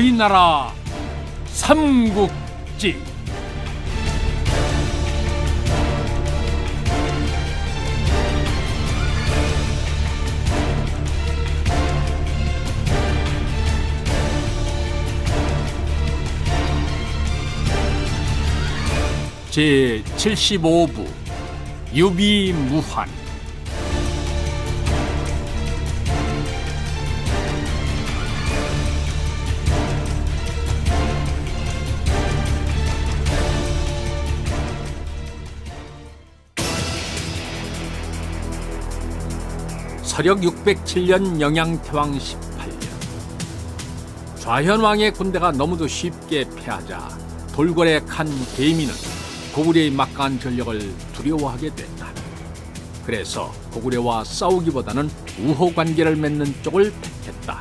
우리나라 삼국지. 제75부 유비무환. 서력 607년 영양태왕 18년, 좌현왕의 군대가 너무도 쉽게 패하자 돌궐의 칸 계민은 고구려의 막강한 전력을 두려워하게 됐다. 그래서 고구려와 싸우기보다는 우호관계를 맺는 쪽을 택했다.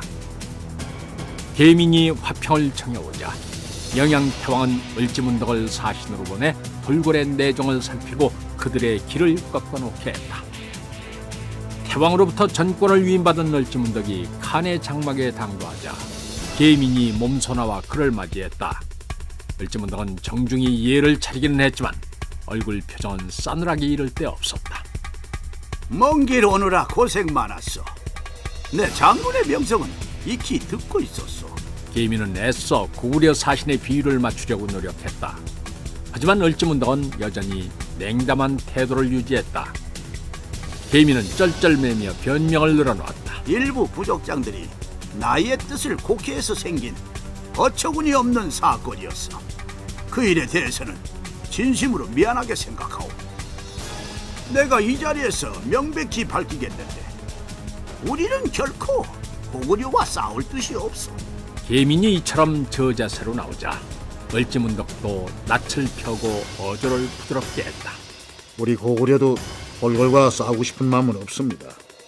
계민이 화평을 청해오자 영양태왕은 을지문덕을 사신으로 보내 돌궐의 내정을 살피고 그들의 길을 꺾어놓게 했다. 태왕으로부터 전권을 위임받은 을지문덕이 칸의 장막에 당도하자 계민이 몸소나와 그를 맞이했다. 을지문덕은 정중히 예를 차리기는 했지만 얼굴 표정은 싸늘하게 이를 데 없었다. 먼 길 오느라 고생 많았어. 내 장군의 명성은 익히 듣고 있었소. 계민은 애써 고구려 사신의 비위를 맞추려고 노력했다. 하지만 을지문덕은 여전히 냉담한 태도를 유지했다. 계민은 쩔쩔매며 변명을 늘어놓았다. 일부 부족장들이 나의 뜻을 곡해해서 생긴 어처구니 없는 사건이었어. 그 일에 대해서는 진심으로 미안하게 생각하오. 내가 이 자리에서 명백히 밝히겠는데 우리는 결코 고구려와 싸울 뜻이 없어. 계민이 이처럼 저자세로 나오자 을지문덕도 낯을 펴고 어조를 부드럽게 했다. 우리 고구려도 돌궐과 싸우고 싶은 마음은 없습니다.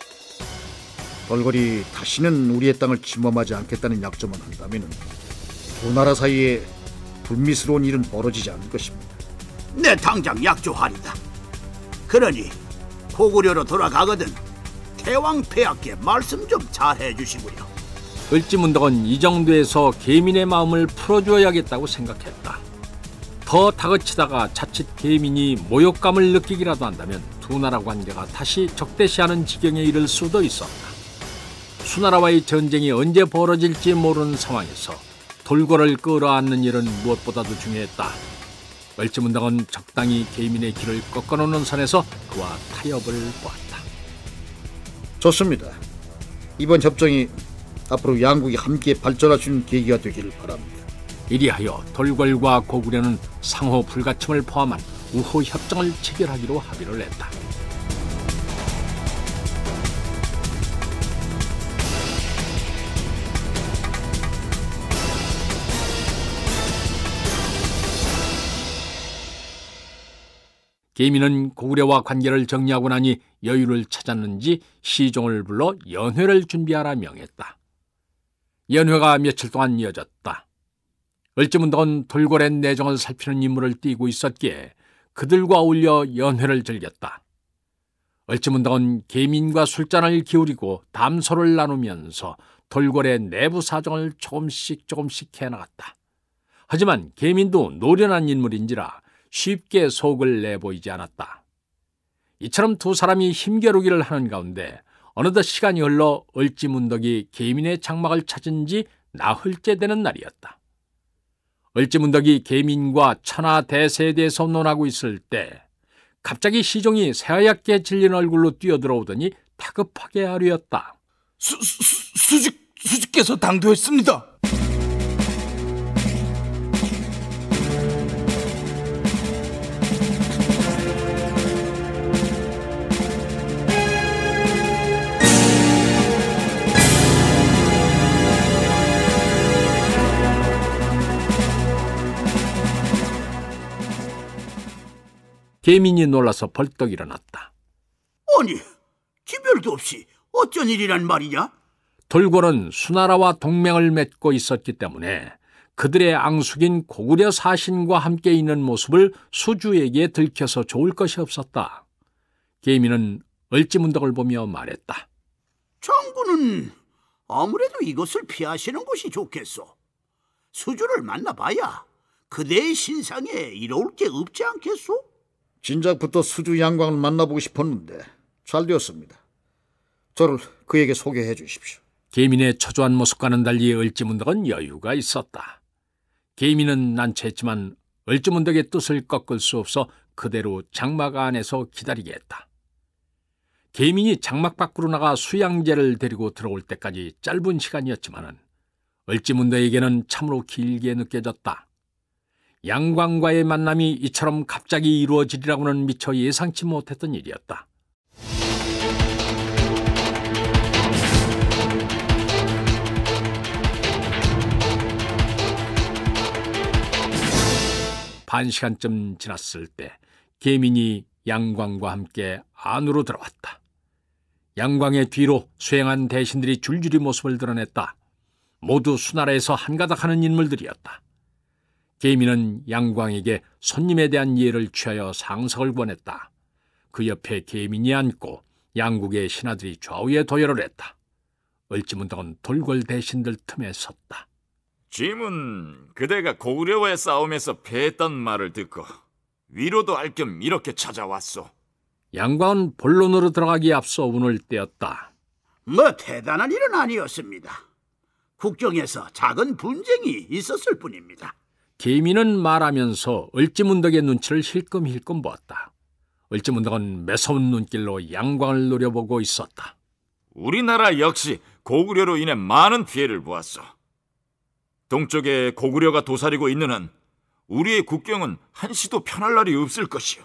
돌궐이 다시는 우리의 땅을 침범하지 않겠다는 약조만 한다면 두 나라 사이에 불미스러운 일은 벌어지지 않을 것입니다. 내 당장 약조하리다. 그러니 고구려로 돌아가거든 태왕 폐하께 말씀 좀 잘해 주시구려. 을지문덕은 이 정도에서 계민의 마음을 풀어줘야겠다고 생각했다. 더 다그치다가 자칫 계민이 모욕감을 느끼기라도 한다면 두 나라 관계가 다시 적대시하는 지경에 이를 수도 있었다. 수나라와의 전쟁이 언제 벌어질지 모르는 상황에서 돌궐을 끌어안는 일은 무엇보다도 중요했다. 을지문덕은 적당히 계민의 길을 꺾어놓는 선에서 그와 타협을 보았다. 좋습니다. 이번 협정이 앞으로 양국이 함께 발전할 수 있는 계기가 되기를 바랍니다. 이리하여 돌궐과 고구려는 상호 불가침을 포함한 우호 협정을 체결하기로 합의를 했다. 계민은 고구려와 관계를 정리하고 나니 여유를 찾았는지 시종을 불러 연회를 준비하라 명했다. 연회가 며칠 동안 이어졌다. 을지문덕은 돌궐의 내정을 살피는 임무를 띠고 있었기에 그들과 어울려 연회를 즐겼다. 을지문덕은 계민과 술잔을 기울이고 담소를 나누면서 돌궐의 내부 사정을 조금씩 해나갔다. 하지만 계민도 노련한 인물인지라 쉽게 속을 내보이지 않았다. 이처럼 두 사람이 힘겨루기를 하는 가운데 어느덧 시간이 흘러 을지문덕이 계민의 장막을 찾은 지 나흘째 되는 날이었다. 을지문덕이 계민과 천하대세에 대해서 논하고 있을 때 갑자기 시종이 새하얗게 질린 얼굴로 뛰어들어오더니 다급하게 아뢰었다. 수직께서 당도했습니다. 계민이 놀라서 벌떡 일어났다. 아니, 기별도 없이 어쩐 일이란 말이냐? 돌궐은 수나라와 동맹을 맺고 있었기 때문에 그들의 앙숙인 고구려 사신과 함께 있는 모습을 수주에게 들켜서 좋을 것이 없었다. 계민은 을지문덕을 보며 말했다. 장군은 아무래도 이것을 피하시는 것이 좋겠소. 수주를 만나봐야 그대의 신상에 이로울 게 없지 않겠소? 진작부터 수주 양광을 만나보고 싶었는데 잘 되었습니다. 저를 그에게 소개해 주십시오. 계민의 초조한 모습과는 달리 을지문덕은 여유가 있었다. 계민은 난처했지만 을지문덕의 뜻을 꺾을 수 없어 그대로 장막 안에서 기다리게 했다. 계민이 장막 밖으로 나가 수양제를 데리고 들어올 때까지 짧은 시간이었지만 을지문덕에게는 참으로 길게 느껴졌다. 양광과의 만남이 이처럼 갑자기 이루어지리라고는 미처 예상치 못했던 일이었다. 반 시간쯤 지났을 때 계민이 양광과 함께 안으로 들어왔다. 양광의 뒤로 수행한 대신들이 줄줄이 모습을 드러냈다. 모두 수나라에서 한가닥하는 인물들이었다. 계민은 양광에게 손님에 대한 예를 취하여 상석을 권했다. 그 옆에 계민이 앉고 양국의 신하들이 좌우에 도열을 했다. 을지문덕은 돌궐 대신들 틈에 섰다. 짐은 그대가 고구려와의 싸움에서 패했던 말을 듣고 위로도 할 겸 이렇게 찾아왔소. 양광은 본론으로 들어가기에 앞서 운을 떼었다. 뭐 대단한 일은 아니었습니다. 국정에서 작은 분쟁이 있었을 뿐입니다. 계민은 말하면서 을지문덕의 눈치를 힐끔힐끔 보았다. 을지문덕은 매서운 눈길로 양광을 노려보고 있었다. 우리나라 역시 고구려로 인해 많은 피해를 보았소. 동쪽에 고구려가 도사리고 있는 한 우리의 국경은 한시도 편할 날이 없을 것이오.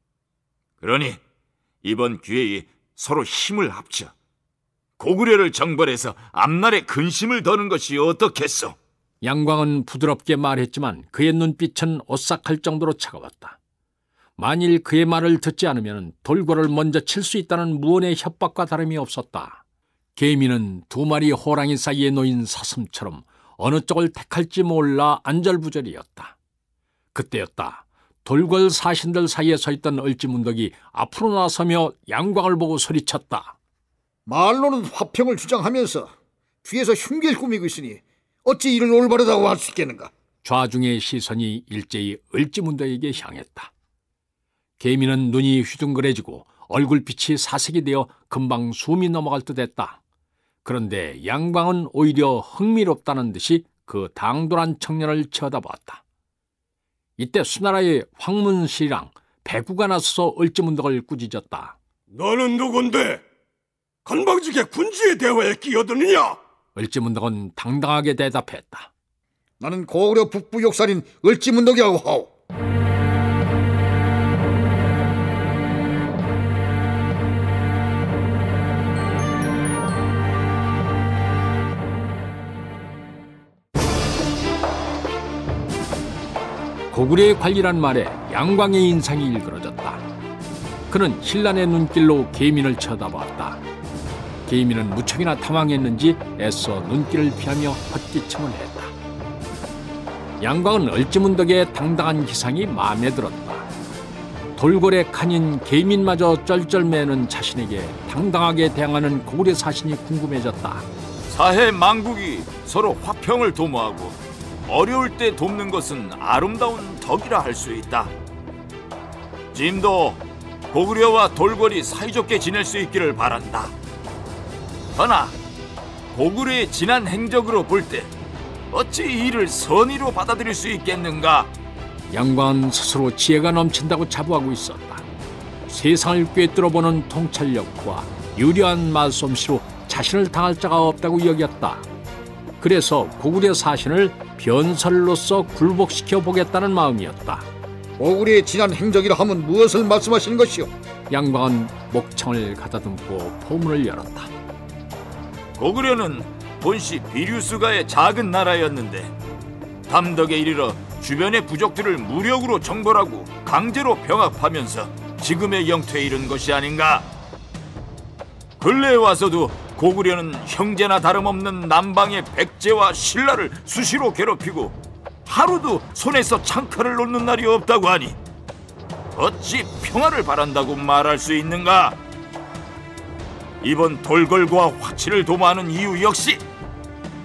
그러니 이번 기회에 서로 힘을 합쳐 고구려를 정벌해서 앞날에 근심을 더는 것이 어떻겠소? 양광은 부드럽게 말했지만 그의 눈빛은 오싹할 정도로 차가웠다. 만일 그의 말을 듣지 않으면 돌궐을 먼저 칠 수 있다는 무언의 협박과 다름이 없었다. 계민은 두 마리 호랑이 사이에 놓인 사슴처럼 어느 쪽을 택할지 몰라 안절부절이었다. 그때였다. 돌궐 사신들 사이에 서 있던 을지문덕이 앞으로 나서며 양광을 보고 소리쳤다. 말로는 화평을 주장하면서 뒤에서 흉기를 꾸미고 있으니 어찌 이를 올바르다고 할 수 있겠는가? 좌중의 시선이 일제히 을지문덕에게 향했다. 계민은 눈이 휘둥그레지고 얼굴빛이 사색이 되어 금방 숨이 넘어갈 듯했다. 그런데 양광은 오히려 흥미롭다는 듯이 그 당돌한 청년을 쳐다보았다. 이때 수나라의 황문실이랑 배구가 나서서 을지문덕을 꾸짖었다. 너는 누군데? 건방지게 군주의 대화에 끼어드느냐? 을지문덕은 당당하게 대답했다. 나는 고구려 북부 역살인 을지문덕이라고 하오. 고구려의 관리란 말에 양광의 인상이 일그러졌다. 그는 신란의 눈길로 계민을 쳐다보았다. 계민은 무척이나 당황했는지 애써 눈길을 피하며 헛기침을 했다. 양광은 을지문덕의 당당한 기상이 마음에 들었다. 돌궐의 칸인 계민마저 쩔쩔매는 자신에게 당당하게 대항하는 고구려 사신이 궁금해졌다. 사해 망국이 서로 화평을 도모하고 어려울 때 돕는 것은 아름다운 덕이라 할 수 있다. 짐도 고구려와 돌궐이 사이좋게 지낼 수 있기를 바란다. 허나 고구려의 지난 행적으로 볼 때 어찌 이를 선의로 받아들일 수 있겠는가? 양광은 스스로 지혜가 넘친다고 자부하고 있었다. 세상을 꿰뚫어보는 통찰력과 유려한 말솜씨로 자신을 당할 자가 없다고 여겼다. 그래서 고구려 사신을 변설로서 굴복시켜 보겠다는 마음이었다. 고구려의 지난 행적이라 하면 무엇을 말씀하시는 것이오? 양광은 목청을 가다듬고 포문을 열었다. 고구려는 본시 비류수가의 작은 나라였는데 담덕에 이르러 주변의 부족들을 무력으로 정벌하고 강제로 병합하면서 지금의 영토에 이른 것이 아닌가? 근래에 와서도 고구려는 형제나 다름없는 남방의 백제와 신라를 수시로 괴롭히고 하루도 손에서 창칼을 놓는 날이 없다고 하니 어찌 평화를 바란다고 말할 수 있는가? 이번 돌궐과 화치를 도모하는 이유 역시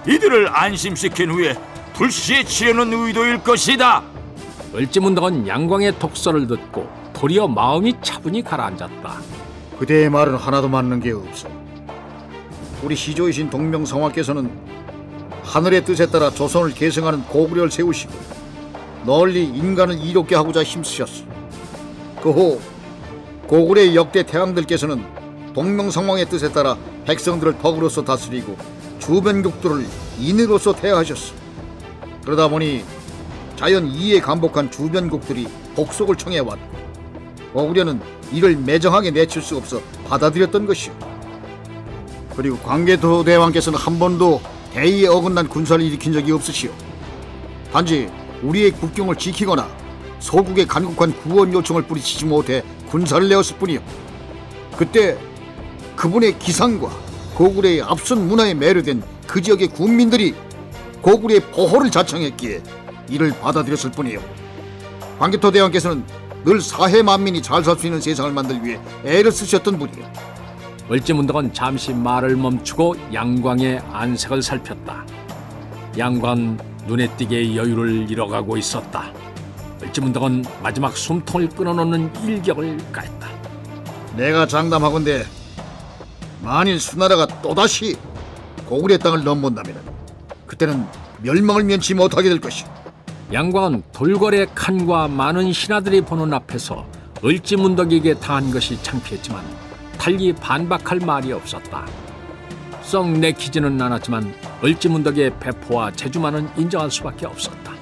이들을 안심시킨 후에 불시에 치려는 의도일 것이다. 을지문덕은 양광의 독설을 듣고 도리어 마음이 차분히 가라앉았다. 그대의 말은 하나도 맞는 게 없어. 우리 시조이신 동명성화께서는 하늘의 뜻에 따라 조선을 계승하는 고구려를 세우시고 널리 인간을 이롭게 하고자 힘쓰셨어. 그 후 고구려의 역대 태왕들께서는 동명성왕의 뜻에 따라 백성들을 덕으로서 다스리고 주변국들을 인으로서 대하셨어. 그러다 보니 자연 이에 감복한 주변국들이 복속을 청해왔고 고구려는 이를 매정하게 내칠 수 없어 받아들였던 것이오. 그리고 광개토 대왕께서는 한 번도 대의에 어긋난 군사를 일으킨 적이 없으시오. 단지 우리의 국경을 지키거나 소국의 간곡한 구원 요청을 뿌리치지 못해 군사를 내었을 뿐이오. 그때 그분의 기상과 고구려의 앞선 문화에 매료된 그 지역의 군민들이 고구려의 보호를 자청했기에 이를 받아들였을 뿐이오. 광개토 대왕께서는 늘 사해 만민이 잘 살 수 있는 세상을 만들기 위해 애를 쓰셨던 분이오. 을지문덕은 잠시 말을 멈추고 양광의 안색을 살폈다. 양광은 눈에 띄게 여유를 잃어가고 있었다. 을지문덕은 마지막 숨통을 끊어놓는 일격을 가했다. 내가 장담하건대 만일 수나라가 또다시 고구려 땅을 넘본다면 그때는 멸망을 면치 못하게 될 것이오. 양광은 돌궐의 칸과 많은 신하들이 보는 앞에서 을지문덕에게 당한 것이 창피했지만 달리 반박할 말이 없었다. 썩 내키지는 않았지만 을지문덕의 배포와 재주만은 인정할 수밖에 없었다.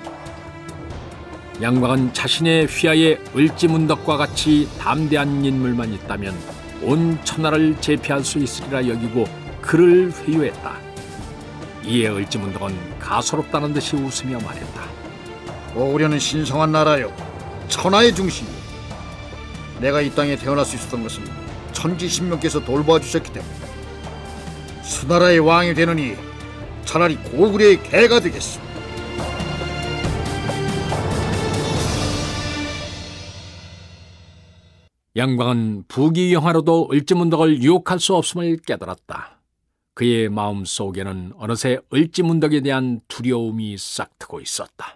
양광은 자신의 휘하에 을지문덕과 같이 담대한 인물만 있다면 온 천하를 제패할 수 있으리라 여기고 그를 회유했다. 이에 을지문덕은 가소롭다는 듯이 웃으며 말했다. 고구려는 신성한 나라요, 천하의 중심이요. 내가 이 땅에 태어날 수 있었던 것은 천지신명께서 돌봐주셨기 때문에 수나라의 왕이 되느니 차라리 고구려의 개가 되겠소. 양광은 부귀영화로도 을지문덕을 유혹할 수 없음을 깨달았다. 그의 마음속에는 어느새 을지문덕에 대한 두려움이 싹트고 있었다.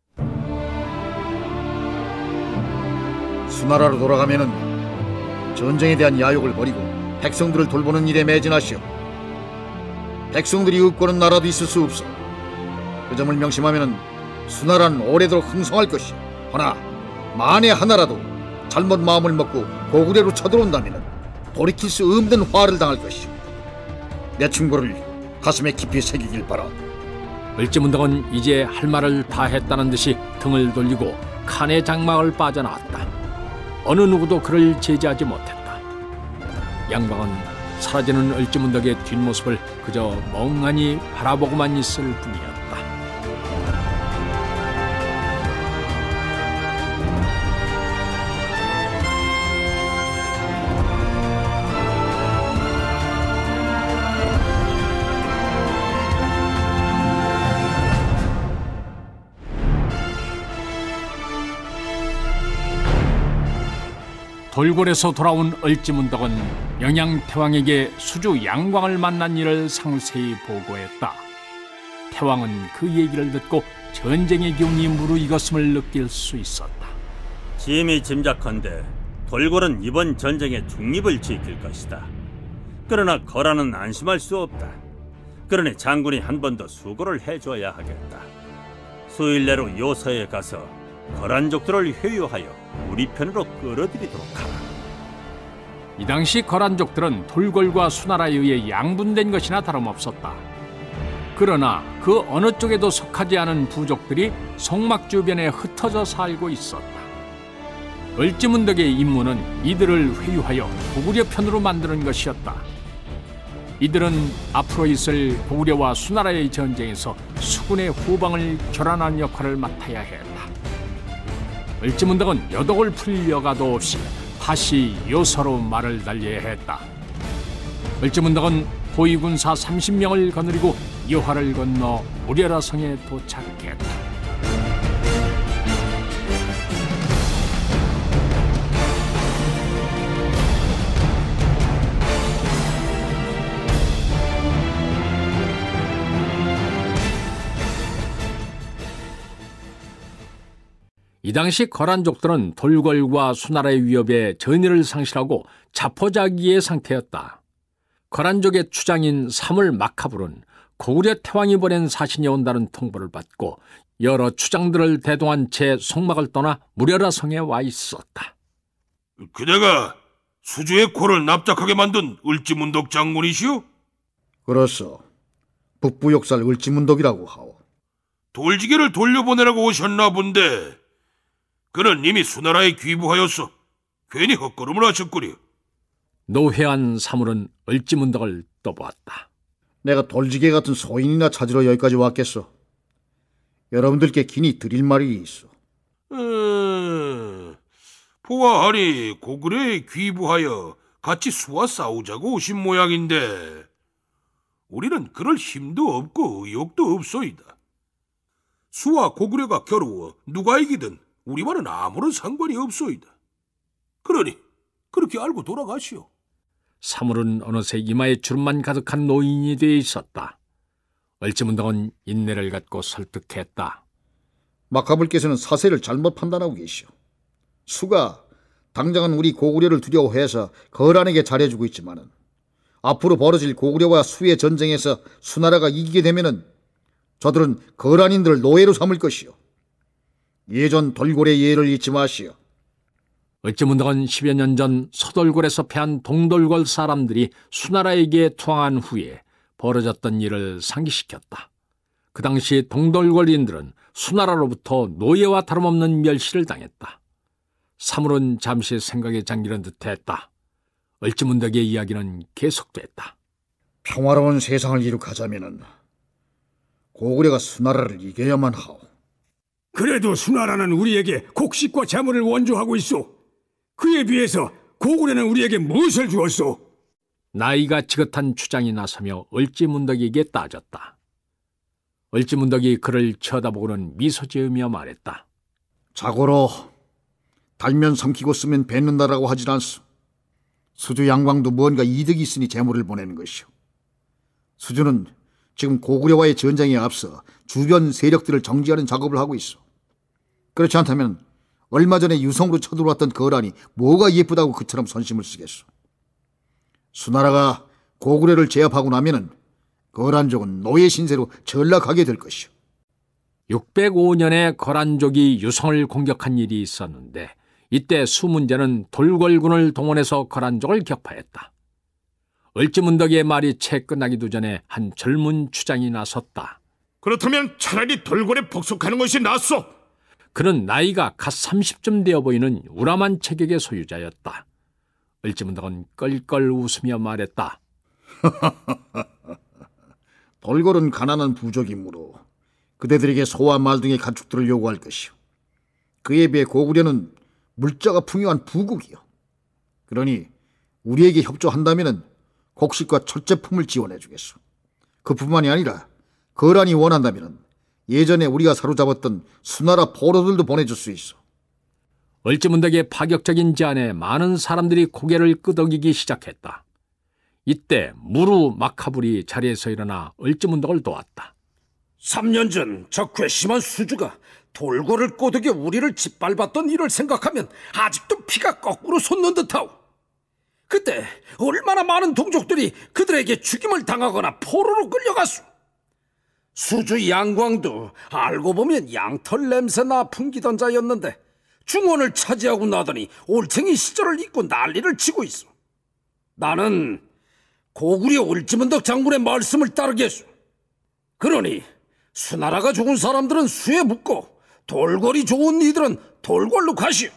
수나라로 돌아가면은 전쟁에 대한 야욕을 버리고 백성들을 돌보는 일에 매진하시오. 백성들이 없고는 나라도 있을 수 없어. 그 점을 명심하면은 수나라는 오래도록 흥성할 것이오. 허나 만에 하나라도 잘못 마음을 먹고 고구려로 쳐들어온다면은 돌이킬 수 없는 화를 당할 것이오. 내 충고를 가슴에 깊이 새기길 바라. 을지문덕은 이제 할 말을 다 했다는 듯이 등을 돌리고 칸의 장막을 빠져나왔다. 어느 누구도 그를 제지하지 못했다. 양광은 사라지는 을지문덕의 뒷모습을 그저 멍하니 바라보고만 있을 뿐이었다. 돌궐에서 돌아온 을지문덕은 영양태왕에게 수주 양광을 만난 일을 상세히 보고했다. 태왕은 그 얘기를 듣고 전쟁의 기운이 무르익었음을 느낄 수 있었다. 심히 짐작컨대 돌궐은 이번 전쟁에 중립을 지킬 것이다. 그러나 거란은 안심할 수 없다. 그러니 장군이 한 번 더 수고를 해줘야 하겠다. 수일 내로 요서에 가서 거란족들을 회유하여 우리 편으로 끌어들이도록 하라. 이 당시 거란족들은 돌궐과 수나라에 의해 양분된 것이나 다름없었다. 그러나 그 어느 쪽에도 속하지 않은 부족들이 송막 주변에 흩어져 살고 있었다. 을지문덕의 임무는 이들을 회유하여 고구려 편으로 만드는 것이었다. 이들은 앞으로 있을 고구려와 수나라의 전쟁에서 수군의 후방을 교란하는 역할을 맡아야 했다. 을지문덕은 여독을 풀 여가도 없이 다시 요서로 말을 달려야 했다. 을지문덕은 호위군사 30명을 거느리고 여화를 건너 우려라성에 도착했다. 이 당시 거란족들은 돌궐과 수나라의 위협에 전의를 상실하고 자포자기의 상태였다. 거란족의 추장인 사물 마카불은 고구려 태왕이 보낸 사신이 온다는 통보를 받고 여러 추장들을 대동한 채 송막을 떠나 무려라 성에 와 있었다. 그대가 수주의 코를 납작하게 만든 을지문덕 장군이시오? 그렇소. 북부 역살 을지문덕이라고 하오. 돌지게를 돌려보내라고 오셨나 본데 그는 이미 수나라에 귀부하였어. 괜히 헛걸음을 하셨구려. 노회한 사물은 을지문덕을 떠보았다. 내가 돌지게 같은 소인이나 찾으러 여기까지 왔겠소. 여러분들께 긴히 드릴 말이 있어. 보아하니 고구려에 귀부하여 같이 수와 싸우자고 오신 모양인데 우리는 그럴 힘도 없고 의욕도 없소이다. 수와 고구려가 겨루어 누가 이기든 우리와는 아무런 상관이 없소이다. 그러니 그렇게 알고 돌아가시오. 사물은 어느새 이마에 주름만 가득한 노인이 되어 있었다. 을지문덕은 인내를 갖고 설득했다. 마카불께서는 사세를 잘못 판단하고 계시오. 수가 당장은 우리 고구려를 두려워해서 거란에게 잘해주고 있지만은 앞으로 벌어질 고구려와 수의 전쟁에서 수나라가 이기게 되면은 저들은 거란인들을 노예로 삼을 것이오. 예전 돌궐의 예를 잊지 마시오. 을지문덕은 10여 년 전 서돌궐에서 패한 동돌궐 사람들이 수나라에게 투항한 후에 벌어졌던 일을 상기시켰다. 그 당시 동돌궐인들은 수나라로부터 노예와 다름없는 멸시를 당했다. 사물은 잠시 생각에 잠기는 듯했다. 을지문덕의 이야기는 계속됐다. 평화로운 세상을 이룩하자면은 고구려가 수나라를 이겨야만 하오. 그래도 수나라는 우리에게 곡식과 재물을 원조하고 있소. 그에 비해서 고구려는 우리에게 무엇을 주었소? 나이가 지긋한 추장이 나서며 을지문덕에게 따졌다. 을지문덕이 그를 쳐다보고는 미소 지으며 말했다. 자고로 달면 삼키고 쓰면 뱉는다라고 하질 않소. 수주 양광도 뭔가 이득이 있으니 재물을 보내는 것이오. 수주는 지금 고구려와의 전쟁에 앞서 주변 세력들을 정지하는 작업을 하고 있어. 그렇지 않다면 얼마 전에 유성으로 쳐들어왔던 거란이 뭐가 예쁘다고 그처럼 선심을 쓰겠소. 수나라가 고구려를 제압하고 나면은 거란족은 노예 신세로 전락하게 될 것이오. 605년에 거란족이 유성을 공격한 일이 있었는데 이때 수문제는 돌궐군을 동원해서 거란족을 격파했다. 을지문덕의 말이 채 끝나기도 전에 한 젊은 추장이 나섰다. 그렇다면 차라리 돌궐에 복속하는 것이 낫소. 그는 나이가 갓 30쯤 되어 보이는 우람한 체격의 소유자였다. 을지문덕은 껄껄 웃으며 말했다. 돌궐은 가난한 부족이므로 그대들에게 소와 말 등의 가축들을 요구할 것이오. 그에 비해 고구려는 물자가 풍요한 부국이요. 그러니 우리에게 협조한다면 곡식과 철제품을 지원해 주겠소. 그뿐만이 아니라 거란이 원한다면 예전에 우리가 사로잡았던 수나라 포로들도 보내줄 수 있어. 을지문덕의 파격적인 제안에 많은 사람들이 고개를 끄덕이기 시작했다. 이때 무루 마카불이 자리에서 일어나 을지문덕을 도왔다. 3년 전 적괴심한 수주가 돌궐을 꼬드겨 우리를 짓밟았던 일을 생각하면 아직도 피가 거꾸로 솟는 듯하오. 그때 얼마나 많은 동족들이 그들에게 죽임을 당하거나 포로로 끌려갔소. 수주 양광도 알고 보면 양털 냄새나 풍기던 자였는데 중원을 차지하고 나더니 올챙이 시절을 잊고 난리를 치고 있어. 나는 고구려 을지문덕 장군의 말씀을 따르겠소. 그러니 수나라가 좋은 사람들은 수에 묻고 돌궐이 좋은 이들은 돌궐로 가시오.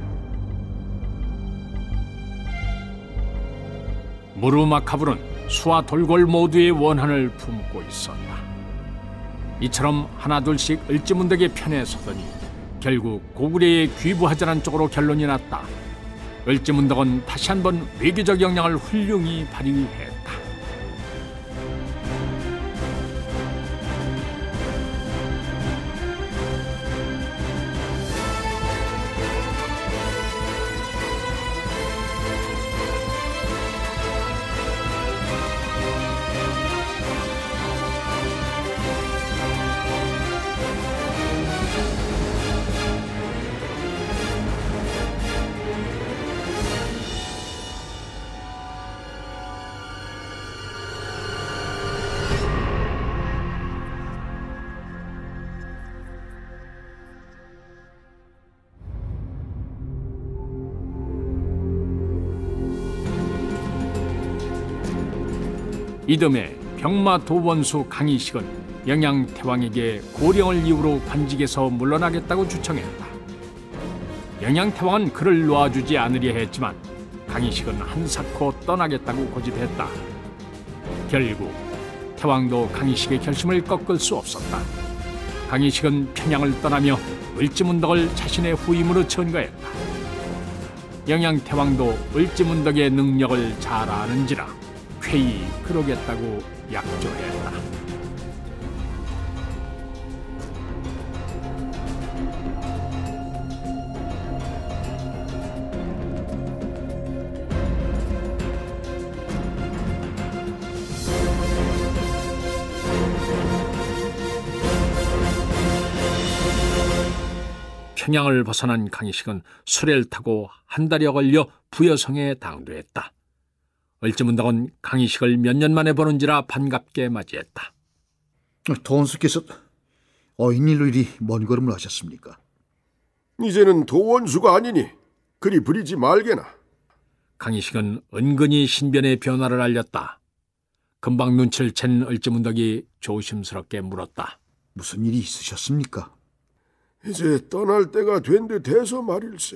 무루 마카불은 수와 돌궐 모두의 원한을 품고 있었다. 이처럼 하나둘씩 을지문덕의 편에 서더니 결국 고구려에 귀부하자는 쪽으로 결론이 났다. 을지문덕은 다시 한번 외교적 역량을 훌륭히 발휘했다. 이듬해 병마 도원수 강희식은 영양태왕에게 고령을 이유로 관직에서 물러나겠다고 주청했다. 영양태왕은 그를 놓아주지 않으려 했지만 강희식은 한사코 떠나겠다고 고집했다. 결국 태왕도 강희식의 결심을 꺾을 수 없었다. 강희식은 평양을 떠나며 을지문덕을 자신의 후임으로 천거했다. 영양태왕도 을지문덕의 능력을 잘 아는지라 쾌히 그러겠다고 약조했다. 평양을 벗어난 강희식은 수레를 타고 한 달여 걸려 부여성에 당도했다. 을지문덕은 강희식을 몇 년 만에 보는지라 반갑게 맞이했다. 도원수께서 어인일로 이리 먼 걸음을 하셨습니까? 이제는 도원수가 아니니 그리 부리지 말게나. 강희식은 은근히 신변의 변화를 알렸다. 금방 눈치를 챈 을지문덕이 조심스럽게 물었다. 무슨 일이 있으셨습니까? 이제 떠날 때가 된 듯해서 말일세.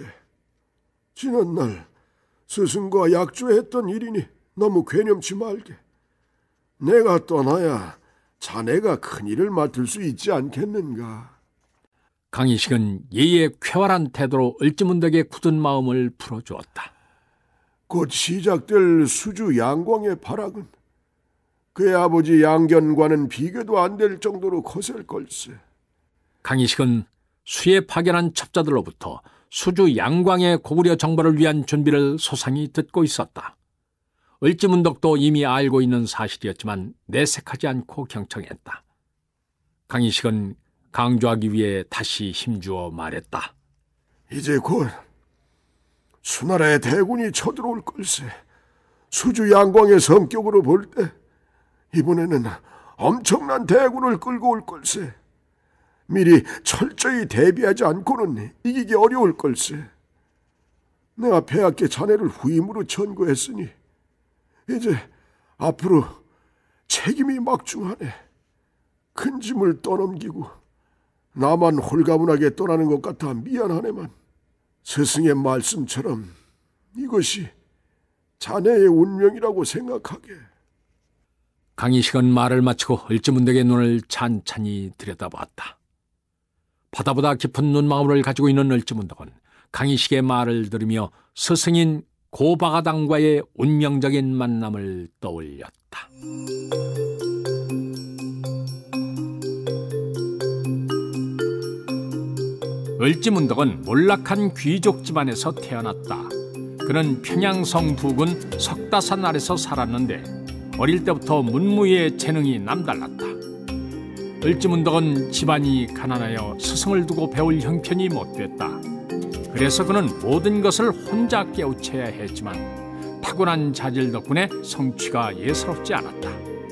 지난날 스승과 약조했던 일이니 너무 괴념치 말게. 내가 떠나야 자네가 큰일을 맡을 수 있지 않겠는가. 강희식은 예의 쾌활한 태도로 을지문덕의 굳은 마음을 풀어주었다. 곧 시작될 수주 양광의 발악은 그의 아버지 양견과는 비교도 안 될 정도로 거셀 걸세. 강희식은 수에 파견한 첩자들로부터 수주 양광의 고구려 정벌을 위한 준비를 소상히 듣고 있었다. 을지문덕도 이미 알고 있는 사실이었지만 내색하지 않고 경청했다. 강희식은 강조하기 위해 다시 힘주어 말했다. 이제 곧 수나라의 대군이 쳐들어올 걸세. 수주 양광의 성격으로 볼 때 이번에는 엄청난 대군을 끌고 올 걸세. 미리 철저히 대비하지 않고는 이기기 어려울 걸세. 내가 폐하께 자네를 후임으로 천거했으니 이제 앞으로 책임이 막중하네. 큰 짐을 떠넘기고 나만 홀가분하게 떠나는 것 같아 미안하네만 스승의 말씀처럼 이것이 자네의 운명이라고 생각하게. 강희식은 말을 마치고 을지문덕의 눈을 찬찬히 들여다보았다. 바다보다 깊은 눈망울을 가지고 있는 을지문덕은 강희식의 말을 들으며 스승인 고바가당과의 운명적인 만남을 떠올렸다. 을지문덕은 몰락한 귀족 집안에서 태어났다. 그는 평양성 부근 석다산 아래서 살았는데 어릴 때부터 문무의 재능이 남달랐다. 을지문덕은 집안이 가난하여 스승을 두고 배울 형편이 못됐다. 그래서 그는 모든 것을 혼자 깨우쳐야 했지만 타고난 자질 덕분에 성취가 예사롭지 않았다.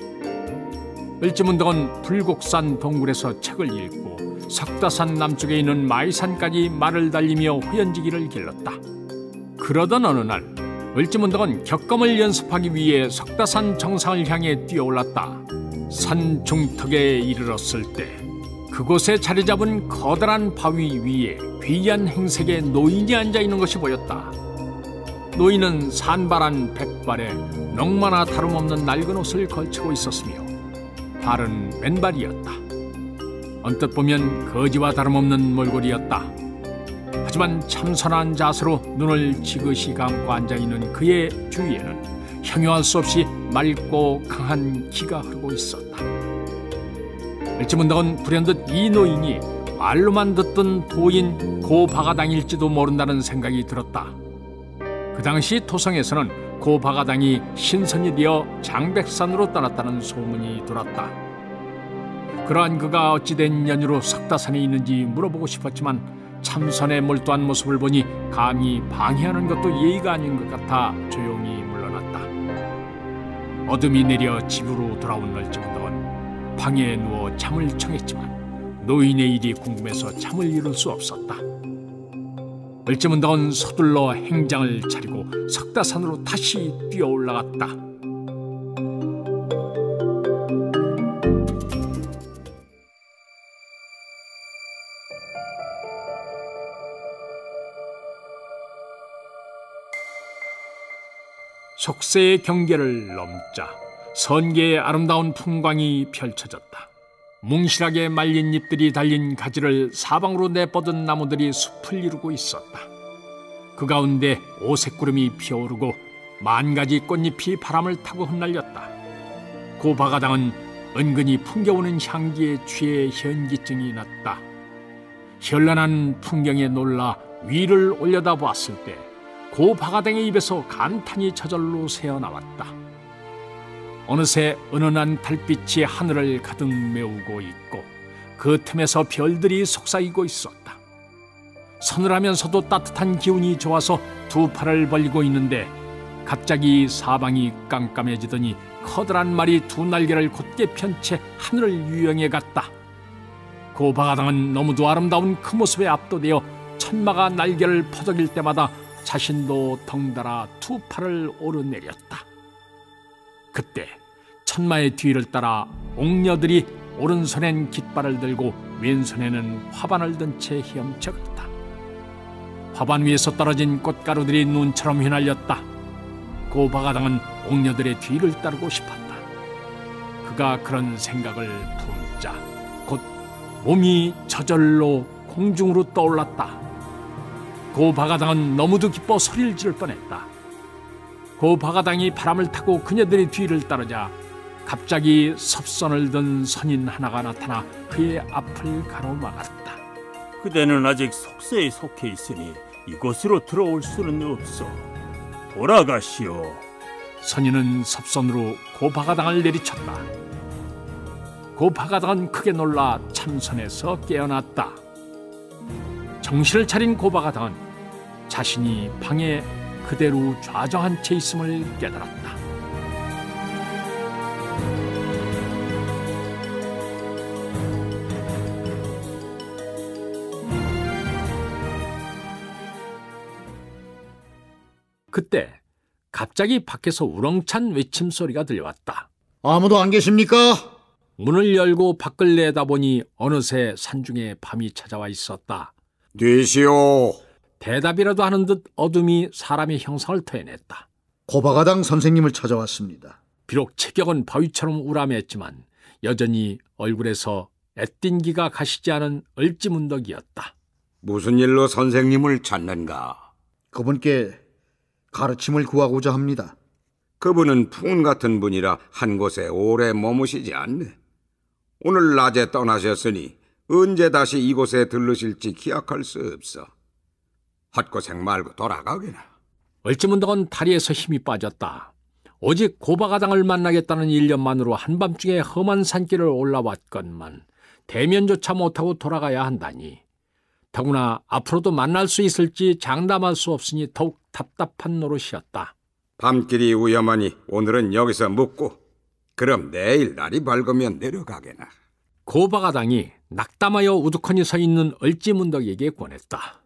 을지문덕은 불곡산 동굴에서 책을 읽고 석다산 남쪽에 있는 마이산까지 말을 달리며 호연지기를 길렀다. 그러던 어느 날 을지문덕은 격검을 연습하기 위해 석다산 정상을 향해 뛰어올랐다. 산 중턱에 이르렀을 때 그곳에 자리 잡은 커다란 바위 위에 귀한 행색의 노인이 앉아있는 것이 보였다. 노인은 산발한 백발에 넉마나 다름없는 낡은 옷을 걸치고 있었으며 발은 맨발이었다. 언뜻 보면 거지와 다름없는 몰골이었다. 하지만 참선한 자세로 눈을 지그시 감고 앉아있는 그의 주위에는 형용할 수 없이 맑고 강한 기가 흐르고 있었다. 을지문덕은 불현듯 이 노인이 말로만 듣던 도인 고바가당일지도 모른다는 생각이 들었다. 그 당시 토성에서는 고바가당이 신선이 되어 장백산으로 떠났다는 소문이 돌았다. 그러한 그가 어찌된 연유로 석다산에 있는지 물어보고 싶었지만 참선에 몰두한 모습을 보니 감히 방해하는 것도 예의가 아닌 것 같아 조용히 물러났다. 어둠이 내려 집으로 돌아온 을지문덕은 방에 누워 잠을 청했지만 노인의 일이 궁금해서 잠을 이룰 수 없었다. 을지문덕은 서둘러 행장을 차리고 석다산으로 다시 뛰어 올라갔다. 속세의 경계를 넘자 선계의 아름다운 풍광이 펼쳐졌다. 뭉실하게 말린 잎들이 달린 가지를 사방으로 내뻗은 나무들이 숲을 이루고 있었다. 그 가운데 오색구름이 피어오르고 만가지 꽃잎이 바람을 타고 흩날렸다. 고바가당은 은근히 풍겨오는 향기에 취해 현기증이 났다. 현란한 풍경에 놀라 위를 올려다보았을 때 고바가당의 입에서 감탄이 저절로 새어나왔다. 어느새 은은한 달빛이 하늘을 가득 메우고 있고 그 틈에서 별들이 속삭이고 있었다. 서늘하면서도 따뜻한 기운이 좋아서 두 팔을 벌리고 있는데 갑자기 사방이 깜깜해지더니 커다란 말이 두 날개를 곧게 편 채 하늘을 유영해 갔다. 고바가당은 너무도 아름다운 그 모습에 압도되어 천마가 날개를 퍼덕일 때마다 자신도 덩달아 두 팔을 오르내렸다. 그때 천마의 뒤를 따라 옥녀들이 오른손엔 깃발을 들고 왼손에는 화반을 든 채 헤엄쳐 갔다. 화반 위에서 떨어진 꽃가루들이 눈처럼 휘날렸다. 고바가당은 옥녀들의 뒤를 따르고 싶었다. 그가 그런 생각을 품자 곧 몸이 저절로 공중으로 떠올랐다. 고바가당은 너무도 기뻐 소리를 지를 뻔했다. 고바가당이 바람을 타고 그녀들의 뒤를 따르자 갑자기 섭선을 든 선인 하나가 나타나 그의 앞을 가로막았다. 그대는 아직 속세에 속해 있으니 이곳으로 들어올 수는 없어. 돌아가시오. 선인은 섭선으로 고바가당을 내리쳤다. 고바가당은 크게 놀라 참선에서 깨어났다. 정신을 차린 고바가당은 자신이 방에 그대로 좌정한 채 있음을 깨달았다. 그때 갑자기 밖에서 우렁찬 외침 소리가 들려왔다. 아무도 안 계십니까? 문을 열고 밖을 내다보니 어느새 산중에 밤이 찾아와 있었다. 되시오. 대답이라도 하는 듯 어둠이 사람의 형상을 토해냈다. 고바가당 선생님을 찾아왔습니다. 비록 체격은 바위처럼 우람했지만 여전히 얼굴에서 애띤기가 가시지 않은 을지문덕이었다. 무슨 일로 선생님을 찾는가? 그분께 가르침을 구하고자 합니다. 그분은 풍운 같은 분이라 한 곳에 오래 머무시지 않네. 오늘 낮에 떠나셨으니 언제 다시 이곳에 들르실지 기약할 수 없어. 헛고생 말고 돌아가게나. 을지문덕은 다리에서 힘이 빠졌다. 오직 고바가당을 만나겠다는 일념만으로 한밤중에 험한 산길을 올라왔건만 대면조차 못하고 돌아가야 한다니. 더구나 앞으로도 만날 수 있을지 장담할 수 없으니 더욱 답답한 노릇이었다. 밤길이 위험하니 오늘은 여기서 묵고 그럼 내일 날이 밝으면 내려가게나. 고바가당이 낙담하여 우두커니 서 있는 을지문덕에게 권했다.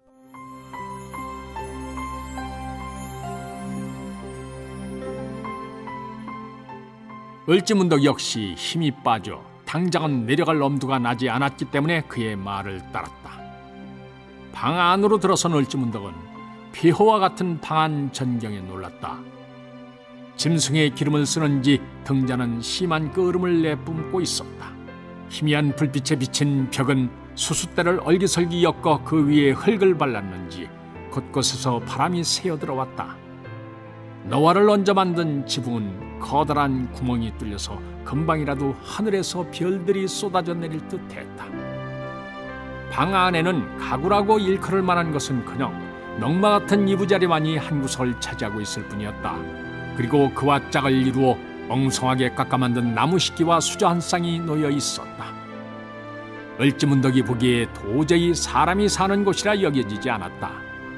을지문덕 역시 힘이 빠져 당장은 내려갈 엄두가 나지 않았기 때문에 그의 말을 따랐다. 방 안으로 들어선 을지문덕은 폐허와 같은 방 안 전경에 놀랐다. 짐승의 기름을 쓰는지 등자는 심한 끓음을 내뿜고 있었다. 희미한 불빛에 비친 벽은 수숫대를 얼기설기 엮어 그 위에 흙을 발랐는지 곳곳에서 바람이 새어들어왔다. 너와를 얹어 만든 지붕은 커다란 구멍이 뚫려서 금방이라도 하늘에서 별들이 쏟아져 내릴 듯했다. 방 안에는 가구라고 일컬을 만한 것은커녕 넝마 같은 이부자리만이 한 구석을 차지하고 있을 뿐이었다. 그리고 그와 짝을 이루어 엉성하게 깎아 만든 나무 식기와 수저 한 쌍이 놓여 있었다. 을지문덕이 보기에 도저히 사람이 사는 곳이라 여겨지지 않았다.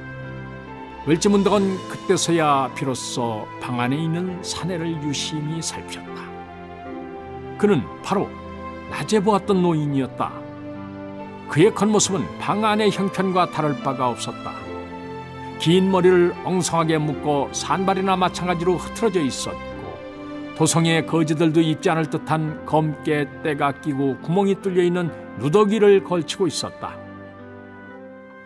을지문덕은 그때서야 비로소 방 안에 있는 사내를 유심히 살폈다. 그는 바로 낮에 보았던 노인이었다. 그의 겉모습은 방 안의 형편과 다를 바가 없었다. 긴 머리를 엉성하게 묶고 산발이나 마찬가지로 흐트러져 있었고 도성의 거지들도 입지 않을 듯한 검게 때가 끼고 구멍이 뚫려 있는 누더기를 걸치고 있었다.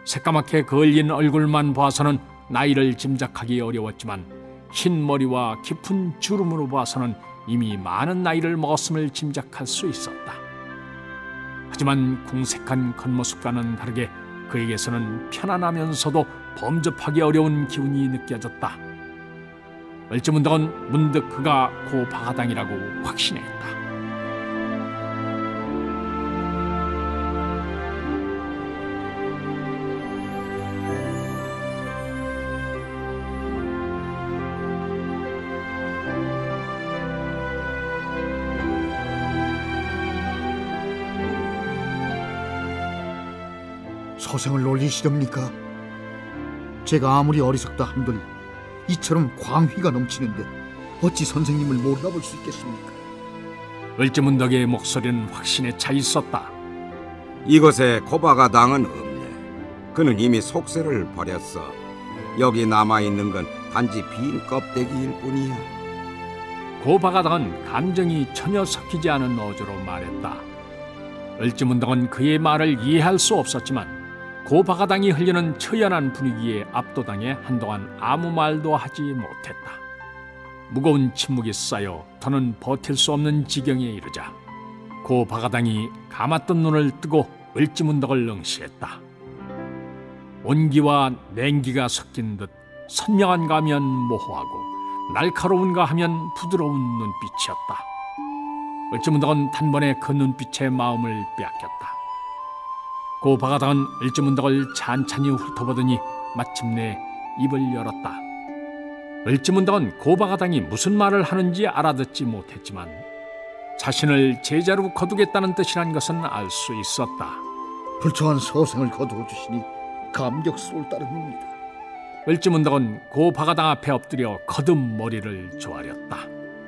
새까맣게 그을린 얼굴만 봐서는 나이를 짐작하기 어려웠지만 흰 머리와 깊은 주름으로 봐서는 이미 많은 나이를 먹었음을 짐작할 수 있었다. 하지만 궁색한 겉모습과는 다르게 그에게서는 편안하면서도 범접하기 어려운 기운이 느껴졌다. 을지문덕은 문득 그가 고 박하당이라고 확신했다. 서생을 놀리시렵니까? 제가 아무리 어리석다 한들 이처럼 광휘가 넘치는데 어찌 선생님을 몰라볼 수 있겠습니까? 을지문덕의 목소리는 확신에 차 있었다. 이곳에 고박하당은 없네. 그는 이미 속세를 버렸어. 여기 남아있는 건 단지 빈 껍데기일 뿐이야. 고 박하당은 감정이 전혀 섞이지 않은 어조로 말했다. 을지문덕은 그의 말을 이해할 수 없었지만 고 박하당이 흘리는 처연한 분위기에 압도당해 한동안 아무 말도 하지 못했다. 무거운 침묵이 쌓여 더는 버틸 수 없는 지경에 이르자 고 박하당이 감았던 눈을 뜨고 을지문덕을 응시했다. 온기와 냉기가 섞인 듯 선명한가 하면 모호하고 날카로운가 하면 부드러운 눈빛이었다. 을지문덕은 단번에 그 눈빛에 마음을 빼앗겼다. 고 박하당은 을지문덕을 찬찬히 훑어보더니 마침내 입을 열었다. 을지문덕은 고 박하당이 무슨 말을 하는지 알아듣지 못했지만 자신을 제자로 거두겠다는 뜻이란 것은 알 수 있었다. 불청한 서생을 거두어 주시니 감격스러울 따름입니다. 을지문덕은 고 박하당 앞에 엎드려 거듭 머리를 조아렸다.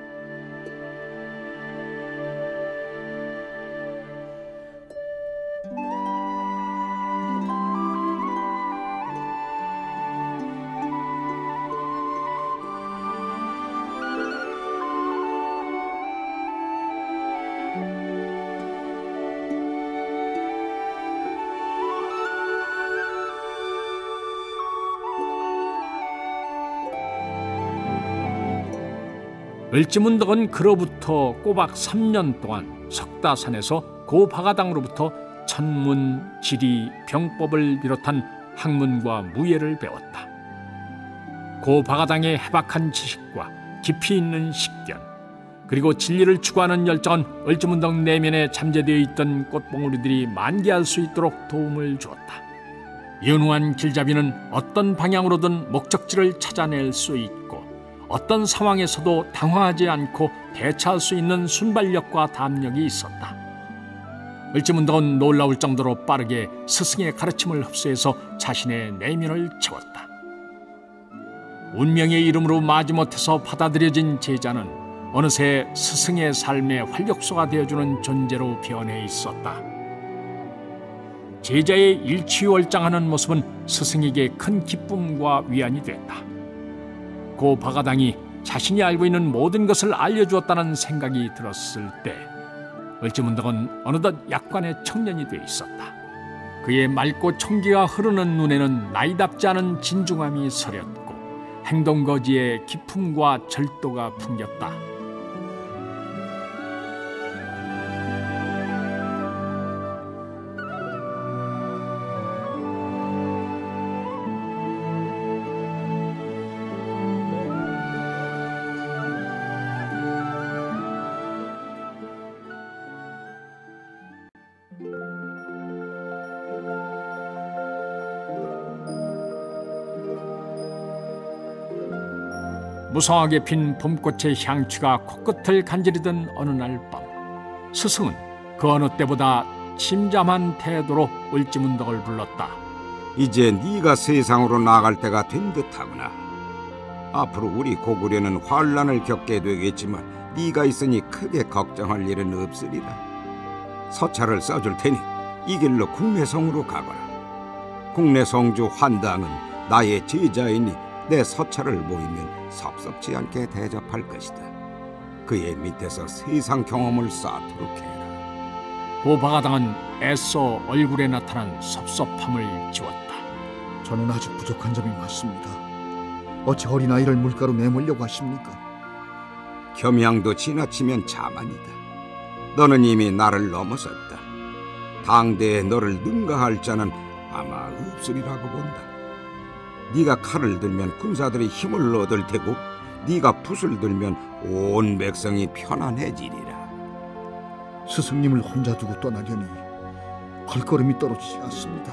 을지문덕은 그로부터 꼬박 3년 동안 석다산에서 고 박하당으로부터 천문, 지리, 병법을 비롯한 학문과 무예를 배웠다. 고 박하당의 해박한 지식과 깊이 있는 식견, 그리고 진리를 추구하는 열정은 을지문덕 내면에 잠재되어 있던 꽃봉오리들이 만개할 수 있도록 도움을 주었다. 연후한 길잡이는 어떤 방향으로든 목적지를 찾아낼 수 있고 어떤 상황에서도 당황하지 않고 대처할 수 있는 순발력과 담력이 있었다. 을지문덕은 놀라울 정도로 빠르게 스승의 가르침을 흡수해서 자신의 내면을 채웠다. 운명의 이름으로 마지못해서 받아들여진 제자는 어느새 스승의 삶의 활력소가 되어주는 존재로 변해 있었다. 제자의 일취월장하는 모습은 스승에게 큰 기쁨과 위안이 됐다. 고 박하당이 자신이 알고 있는 모든 것을 알려주었다는 생각이 들었을 때 을지문덕은 어느덧 약관의 청년이 돼 있었다. 그의 맑고 총기가 흐르는 눈에는 나이답지 않은 진중함이 서렸고 행동거지의 기품과 절도가 풍겼다. 무성하게 핀 봄꽃의 향취가 코끝을 간지리던 어느 날 밤, 스승은 그 어느 때보다 침잠한 태도로 을지문덕을 불렀다. 이제 네가 세상으로 나갈 때가 된 듯하구나. 앞으로 우리 고구려는 환란을 겪게 되겠지만 네가 있으니 크게 걱정할 일은 없으리라. 서찰을 써줄 테니 이 길로 국내성으로 가거라. 국내성주 환당은 나의 제자이니 내 서찰을 모이면 섭섭지 않게 대접할 것이다. 그의 밑에서 세상 경험을 쌓도록 해라. 고 박하당은 애써 얼굴에 나타난 섭섭함을 지웠다. 저는 아직 부족한 점이 많습니다. 어찌 어린아이를 물가로 내몰려고 하십니까? 겸양도 지나치면 자만이다. 너는 이미 나를 넘어섰다. 당대에 너를 능가할 자는 아마 없으리라고 본다. 네가 칼을 들면 군사들이 힘을 얻을 테고 네가 붓을 들면 온 백성이 편안해지리라. 스승님을 혼자 두고 떠나려니 발걸음이 떨어지지 않습니다.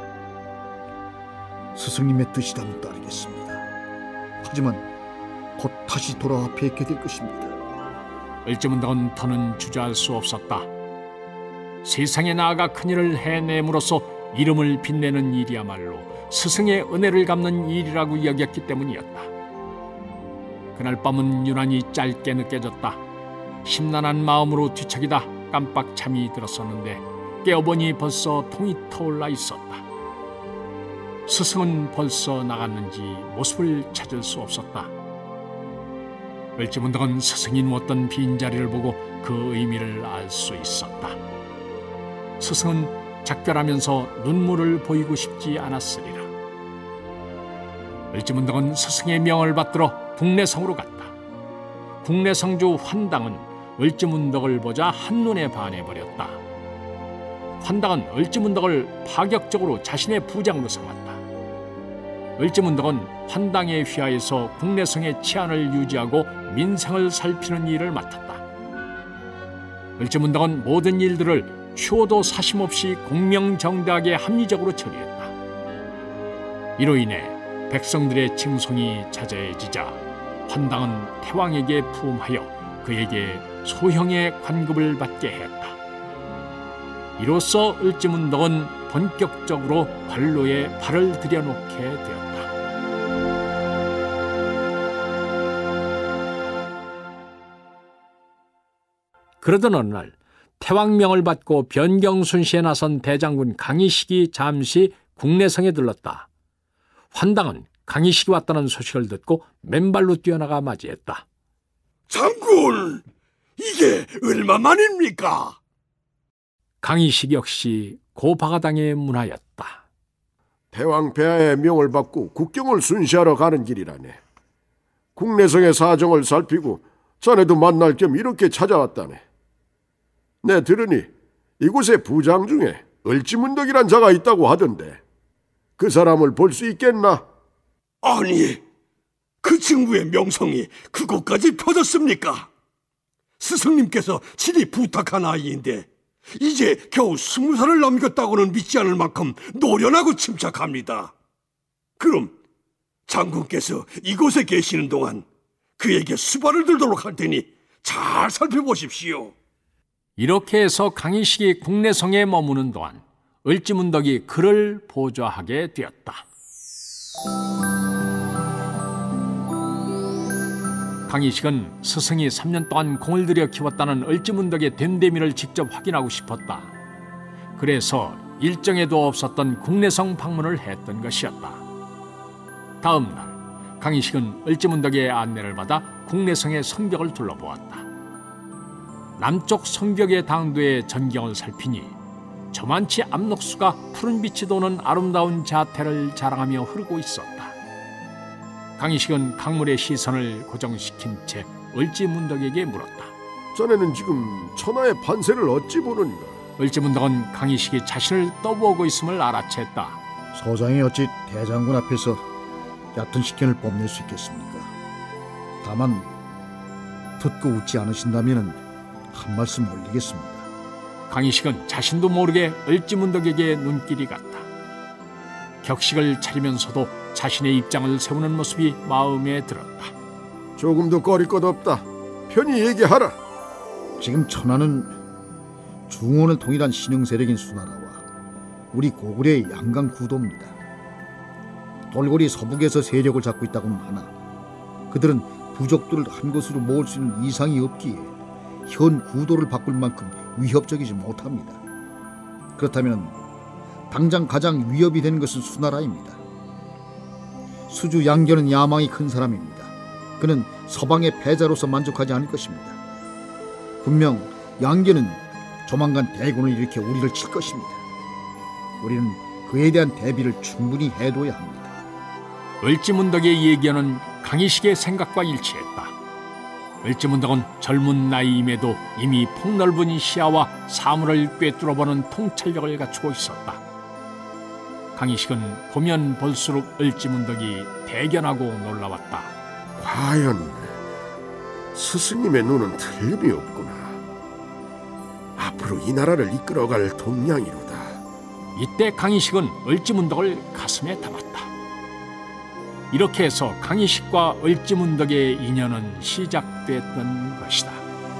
스승님의 뜻이라면 따르겠습니다. 하지만 곧 다시 돌아와 뵙게 될 것입니다. 을지문덕은 더는 주저할 수 없었다. 세상에 나아가 큰일을 해냄으로써 이름을 빛내는 일이야말로 스승의 은혜를 갚는 일이라고 여겼기 때문이었다. 그날 밤은 유난히 짧게 느껴졌다. 심란한 마음으로 뒤척이다 깜빡 잠이 들었었는데 깨어보니 벌써 통이 터올라 있었다. 스승은 벌써 나갔는지 모습을 찾을 수 없었다. 을지문덕은 스승이 누웠던 빈자리를 보고 그 의미를 알 수 있었다. 스승은 작별하면서 눈물을 보이고 싶지 않았으리라. 을지문덕은 스승의 명을 받들어 국내성으로 갔다. 국내성주 환당은 을지문덕을 보자 한눈에 반해버렸다. 환당은 을지문덕을 파격적으로 자신의 부장으로 삼았다. 을지문덕은 환당에 휘하여서 국내성의 치안을 유지하고 민생을 살피는 일을 맡았다. 을지문덕은 모든 일들을 추호도 사심없이 공명정대하게 합리적으로 처리했다. 이로 인해 백성들의 칭송이 자자해지자 환당은 태왕에게 부음하여 그에게 소형의 관급을 받게 했다. 이로써 을지문덕은 본격적으로 관로에 발을 들여놓게 되었다. 그러던 어느 날 태왕명을 받고 변경순시에 나선 대장군 강희식이 잠시 국내성에 들렀다. 환당은 강희식이 왔다는 소식을 듣고 맨발로 뛰어나가 맞이했다. 장군, 이게 얼마만입니까? 강희식 역시 고바가당의 문화였다. 대왕 폐하의 명을 받고 국경을 순시하러 가는 길이라네. 국내성의 사정을 살피고 자네도 만날 겸 이렇게 찾아왔다네. 내 들으니 이곳에 부장 중에 을지문덕이란 자가 있다고 하던데 그 사람을 볼 수 있겠나? 아니, 그 친구의 명성이 그곳까지 퍼졌습니까? 스승님께서 친히 부탁한 아이인데 이제 겨우 20살을 남겼다고는 믿지 않을 만큼 노련하고 침착합니다. 그럼 장군께서 이곳에 계시는 동안 그에게 수발을 들도록 할 테니 잘 살펴보십시오. 이렇게 해서 강희식이 국내성에 머무는 동안 을지문덕이 그를 보좌하게 되었다. 강희식은 스승이 3년 동안 공을 들여 키웠다는 을지문덕의 됨됨이를 직접 확인하고 싶었다. 그래서 일정에도 없었던 국내성 방문을 했던 것이었다. 다음 날 강희식은 을지문덕의 안내를 받아 국내성의 성벽을 둘러보았다. 남쪽 성벽의 당도의 전경을 살피니 저만치 암록수가 푸른 빛이 도는 아름다운 자태를 자랑하며 흐르고 있었다. 강희식은 강물의 시선을 고정시킨 채 을지문덕에게 물었다. 자네는 지금 천하의 판세를 어찌 보는가? 을지문덕은 강희식이 자신을 떠보고 있음을 알아챘다. 서장이 어찌 대장군 앞에서 얕은 식견을 뽐낼 수 있겠습니까? 다만 듣고 웃지 않으신다면 한 말씀 올리겠습니다. 강희식은 자신도 모르게 을지문덕에게 눈길이 갔다. 격식을 차리면서도 자신의 입장을 세우는 모습이 마음에 들었다. 조금도 꺼릴 것 없다. 편히 얘기하라. 지금 천하는 중원을 통일한 신흥 세력인 수나라와 우리 고구려의 양강 구도입니다. 돌고리 서북에서 세력을 잡고 있다고는 하나 그들은 부족들을 한 곳으로 모을 수 있는 이상이 없기에 현 구도를 바꿀 만큼 위협적이지 못합니다. 그렇다면 당장 가장 위협이 되는 것은 수나라입니다. 수주 양견은 야망이 큰 사람입니다. 그는 서방의 패자로서 만족하지 않을 것입니다. 분명 양견은 조만간 대군을 일으켜 우리를 칠 것입니다. 우리는 그에 대한 대비를 충분히 해둬야 합니다. 을지문덕의 예견은 강희식의 생각과 일치했다. 을지문덕은 젊은 나이임에도 이미 폭넓은 시야와 사물을 꿰뚫어보는 통찰력을 갖추고 있었다. 강희식은 보면 볼수록 을지문덕이 대견하고 놀라웠다. 과연 스승님의 눈은 틀림이 없구나. 앞으로 이 나라를 이끌어갈 동량이로다. 이때 강희식은 을지문덕을 가슴에 담았다. 이렇게 해서 강희식과 을지문덕의 인연은 시작됐던 것이다.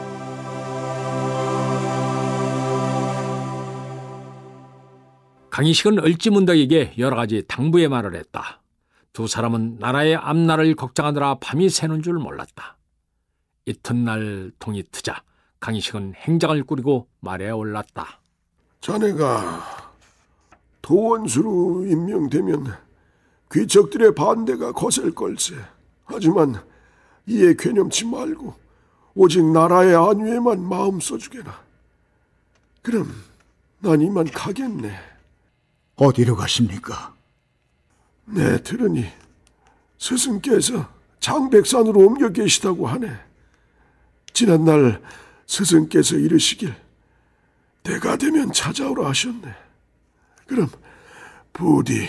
강희식은 을지문덕에게 여러 가지 당부의 말을 했다. 두 사람은 나라의 앞날을 걱정하느라 밤이 새는 줄 몰랐다. 이튿날 동이 트자 강희식은 행장을 꾸리고 말에 올랐다. 자네가 도원수로 임명되면 귀척들의 반대가 거셀 걸세. 하지만 이에 괴념치 말고 오직 나라의 안위에만 마음 써주게나. 그럼 난 이만 가겠네. 어디로 가십니까? 네, 들으니 스승께서 장백산으로 옮겨 계시다고 하네. 지난날 스승께서 이르시길 때가 되면 찾아오라 하셨네. 그럼 부디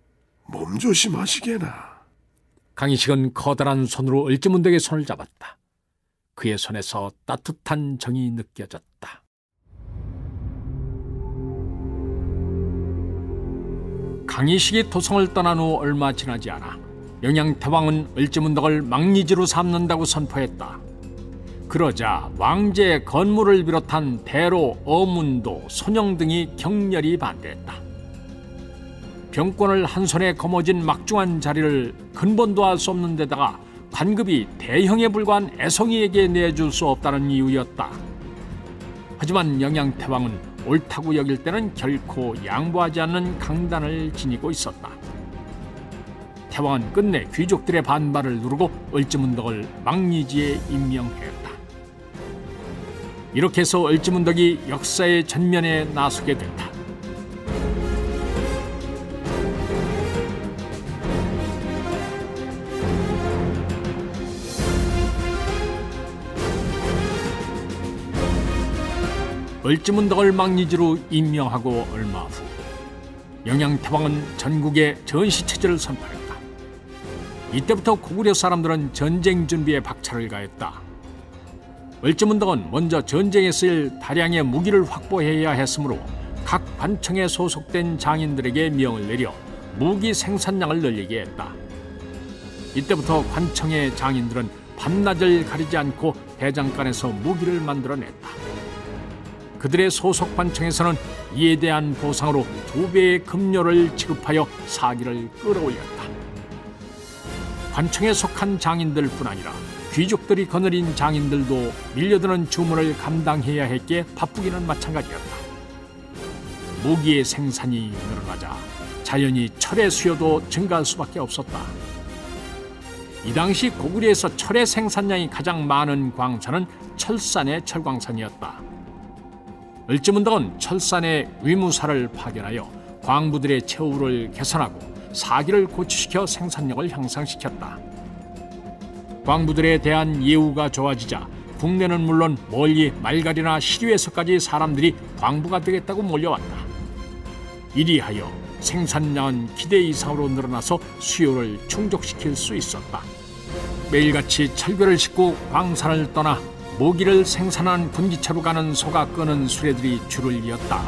몸조심하시게나. 강희식은 커다란 손으로 을지문덕의 손을 잡았다. 그의 손에서 따뜻한 정이 느껴졌다. 강희식이 도성을 떠난 후 얼마 지나지 않아 영양태왕은 을지문덕을 망리지로 삼는다고 선포했다. 그러자 왕제의 건물을 비롯한 대로, 어문도, 손영 등이 격렬히 반대했다. 병권을 한 손에 거머쥔 막중한 자리를 근본도 할 수 없는 데다가 관급이 대형에 불과한 애송이에게 내줄 수 없다는 이유였다. 하지만 영양태왕은 옳다고 여길 때는 결코 양보하지 않는 강단을 지니고 있었다. 태왕은 끝내 귀족들의 반발을 누르고 을지문덕을 망리지에 임명했다. 이렇게 해서 을지문덕이 역사의 전면에 나서게 된다. 을지문덕을 망리지로 임명하고 얼마 후 영양태왕은 전국에 전시체제를 선포했다. 이때부터 고구려 사람들은 전쟁 준비에 박차를 가했다. 을지문덕은 먼저 전쟁에 쓰일 다량의 무기를 확보해야 했으므로 각 관청에 소속된 장인들에게 명을 내려 무기 생산량을 늘리게 했다. 이때부터 관청의 장인들은 밤낮을 가리지 않고 대장간에서 무기를 만들어냈다. 그들의 소속 관청에서는 이에 대한 보상으로 2배의 급료를 지급하여 사기를 끌어올렸다. 관청에 속한 장인들뿐 아니라 귀족들이 거느린 장인들도 밀려드는 주문을 감당해야 했기에 바쁘기는 마찬가지였다. 무기의 생산이 늘어나자 자연히 철의 수요도 증가할 수밖에 없었다. 이 당시 고구려에서 철의 생산량이 가장 많은 광산은 철산의 철광산이었다. 을지문덕은 철산의 위무사를 파견하여 광부들의 처우를 개선하고 사기를 고취시켜 생산력을 향상시켰다. 광부들에 대한 예우가 좋아지자 국내는 물론 멀리 말갈이나 시류에서까지 사람들이 광부가 되겠다고 몰려왔다. 이리하여 생산량은 기대 이상으로 늘어나서 수요를 충족시킬 수 있었다. 매일같이 철교를 싣고 광산을 떠나 모기를 생산한 군기차로 가는 소가 끄는 수레들이 줄을 이었다.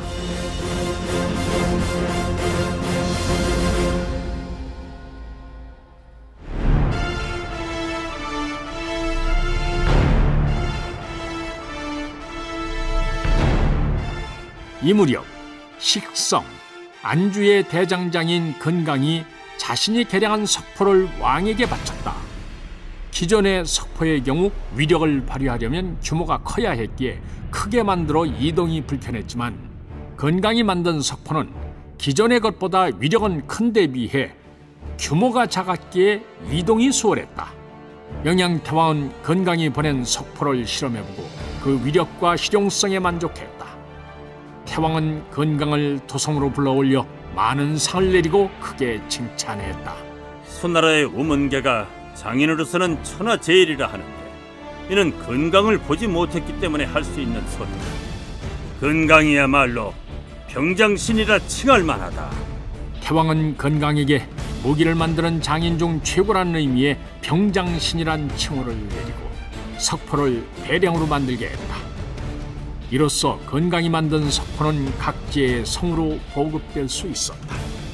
이 무렵 식성, 안주의 대장장인 건강이 자신이 개량한 석포를 왕에게 바쳤다. 기존의 석포의 경우 위력을 발휘하려면 규모가 커야 했기에 크게 만들어 이동이 불편했지만 건강이 만든 석포는 기존의 것보다 위력은 큰 데 비해 규모가 작았기에 이동이 수월했다. 영양태왕은 건강이 보낸 석포를 실험해보고 그 위력과 실용성에 만족했다. 태왕은 건강을 도성으로 불러올려 많은 상을 내리고 크게 칭찬했다. 수나라의 우문계가 장인으로서는 천하제일이라 하는데 이는 건강을 보지 못했기 때문에 할 수 있는 소리다. 건강이야말로 병장신이라 칭할 만하다. 태왕은 건강에게 무기를 만드는 장인 중 최고라는 의미의 병장신이란 칭호를 내리고 석포를 대량으로 만들게 했다. 이로써 건강이 만든 석포는 각지의 성으로 보급될 수 있었다.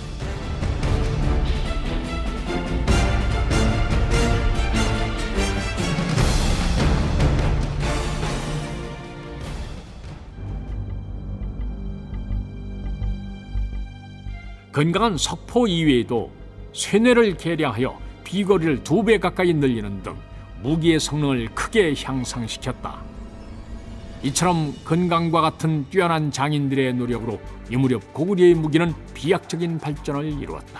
건강한 석포 이외에도 쇠뇌를 개량하여 비거리를 2배 가까이 늘리는 등 무기의 성능을 크게 향상시켰다. 이처럼 건강과 같은 뛰어난 장인들의 노력으로 이 무렵 고구려의 무기는 비약적인 발전을 이루었다.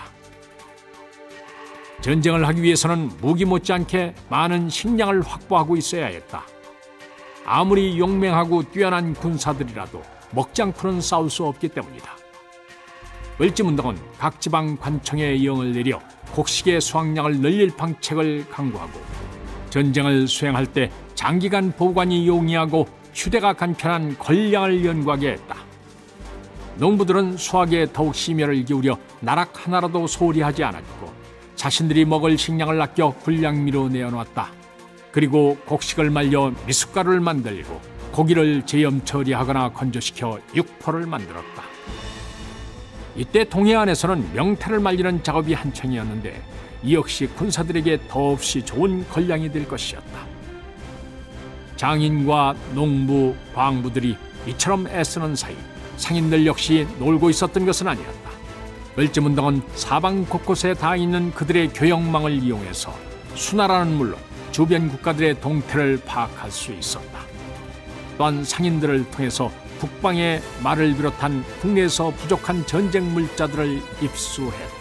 전쟁을 하기 위해서는 무기 못지않게 많은 식량을 확보하고 있어야 했다. 아무리 용맹하고 뛰어난 군사들이라도 먹지 않고는 싸울 수 없기 때문이다. 을지문덕은 각 지방 관청에 영을 내려 곡식의 수확량을 늘릴 방책을 강구하고 전쟁을 수행할 때 장기간 보관이 용이하고 휴대가 간편한 권량을 연구하게 했다. 농부들은 수확에 더욱 심혈을 기울여 나락 하나라도 소홀히 하지 않았고 자신들이 먹을 식량을 아껴 군량미로 내어놨다. 그리고 곡식을 말려 미숫가루를 만들고 고기를 제염 처리하거나 건조시켜 육포를 만들었다. 이때 동해안에서는 명태를 말리는 작업이 한창이었는데 이 역시 군사들에게 더없이 좋은 권량이 될 것이었다. 장인과 농부, 광부들이 이처럼 애쓰는 사이 상인들 역시 놀고 있었던 것은 아니었다. 을지문덕은 사방 곳곳에 다 있는 그들의 교역망을 이용해서 수나라는 물론 주변 국가들의 동태를 파악할 수 있었다. 또한 상인들을 통해서 북방의 말을 비롯한 국내에서 부족한 전쟁 물자들을 입수했다.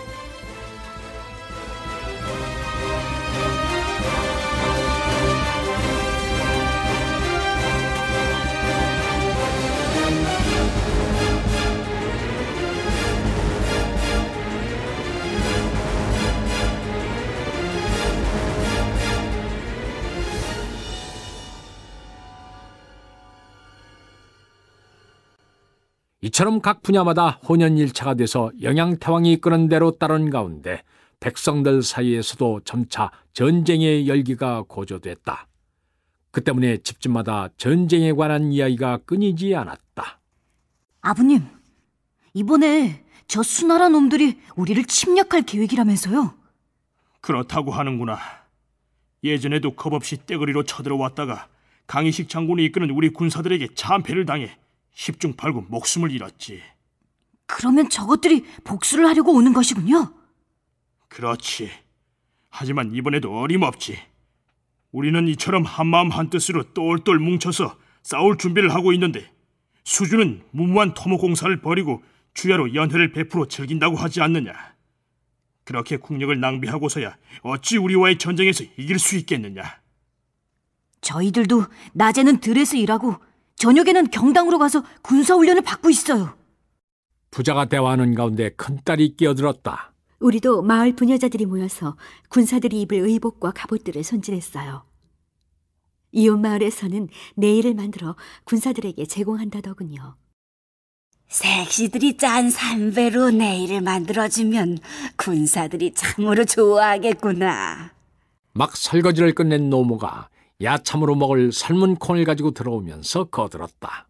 이처럼 각 분야마다 혼연일체가 돼서 영양태왕이 이끄는 대로 따른 가운데 백성들 사이에서도 점차 전쟁의 열기가 고조됐다. 그 때문에 집집마다 전쟁에 관한 이야기가 끊이지 않았다. 아버님, 이번에 저 수나라 놈들이 우리를 침략할 계획이라면서요? 그렇다고 하는구나. 예전에도 겁없이 떼거리로 쳐들어왔다가 강희식 장군이 이끄는 우리 군사들에게 참패를 당해 10중 8구 목숨을 잃었지. 그러면 저것들이 복수를 하려고 오는 것이군요? 그렇지. 하지만 이번에도 어림없지. 우리는 이처럼 한마음 한뜻으로 똘똘 뭉쳐서 싸울 준비를 하고 있는데 수주는 무모한 토목공사를 벌이고 주야로 연회를 베풀어 즐긴다고 하지 않느냐. 그렇게 국력을 낭비하고서야 어찌 우리와의 전쟁에서 이길 수 있겠느냐. 저희들도 낮에는 들에서 일하고 저녁에는 경당으로 가서 군사훈련을 받고 있어요. 부자가 대화하는 가운데 큰딸이 끼어들었다. 우리도 마을 부녀자들이 모여서 군사들이 입을 의복과 갑옷들을 손질했어요. 이웃 마을에서는 네일을 만들어 군사들에게 제공한다더군요. 색시들이 짠 삼배로 네일을 만들어주면 군사들이 참으로 좋아하겠구나. 막 설거지를 끝낸 노모가 야참으로 먹을 삶은 콩을 가지고 들어오면서 거들었다.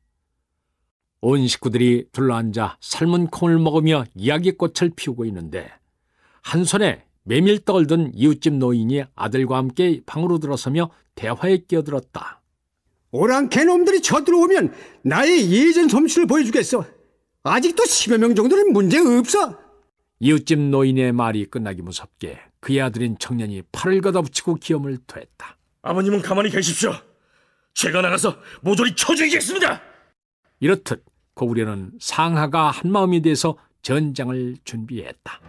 온 식구들이 둘러앉아 삶은 콩을 먹으며 이야기꽃을 피우고 있는데 한 손에 메밀떡을 든 이웃집 노인이 아들과 함께 방으로 들어서며 대화에 끼어들었다. 오랑캐 놈들이 쳐들어오면 나의 예전 솜씨를 보여주겠어. 아직도 10여 명 정도는 문제가 없어. 이웃집 노인의 말이 끝나기 무섭게 그의 아들인 청년이 팔을 걷어붙이고 기염을 토했다. 아버님은 가만히 계십시오. 제가 나가서 모조리 쳐주겠습니다. 이렇듯 고구려는 상하가 한마음이 돼서 전장을 준비했다.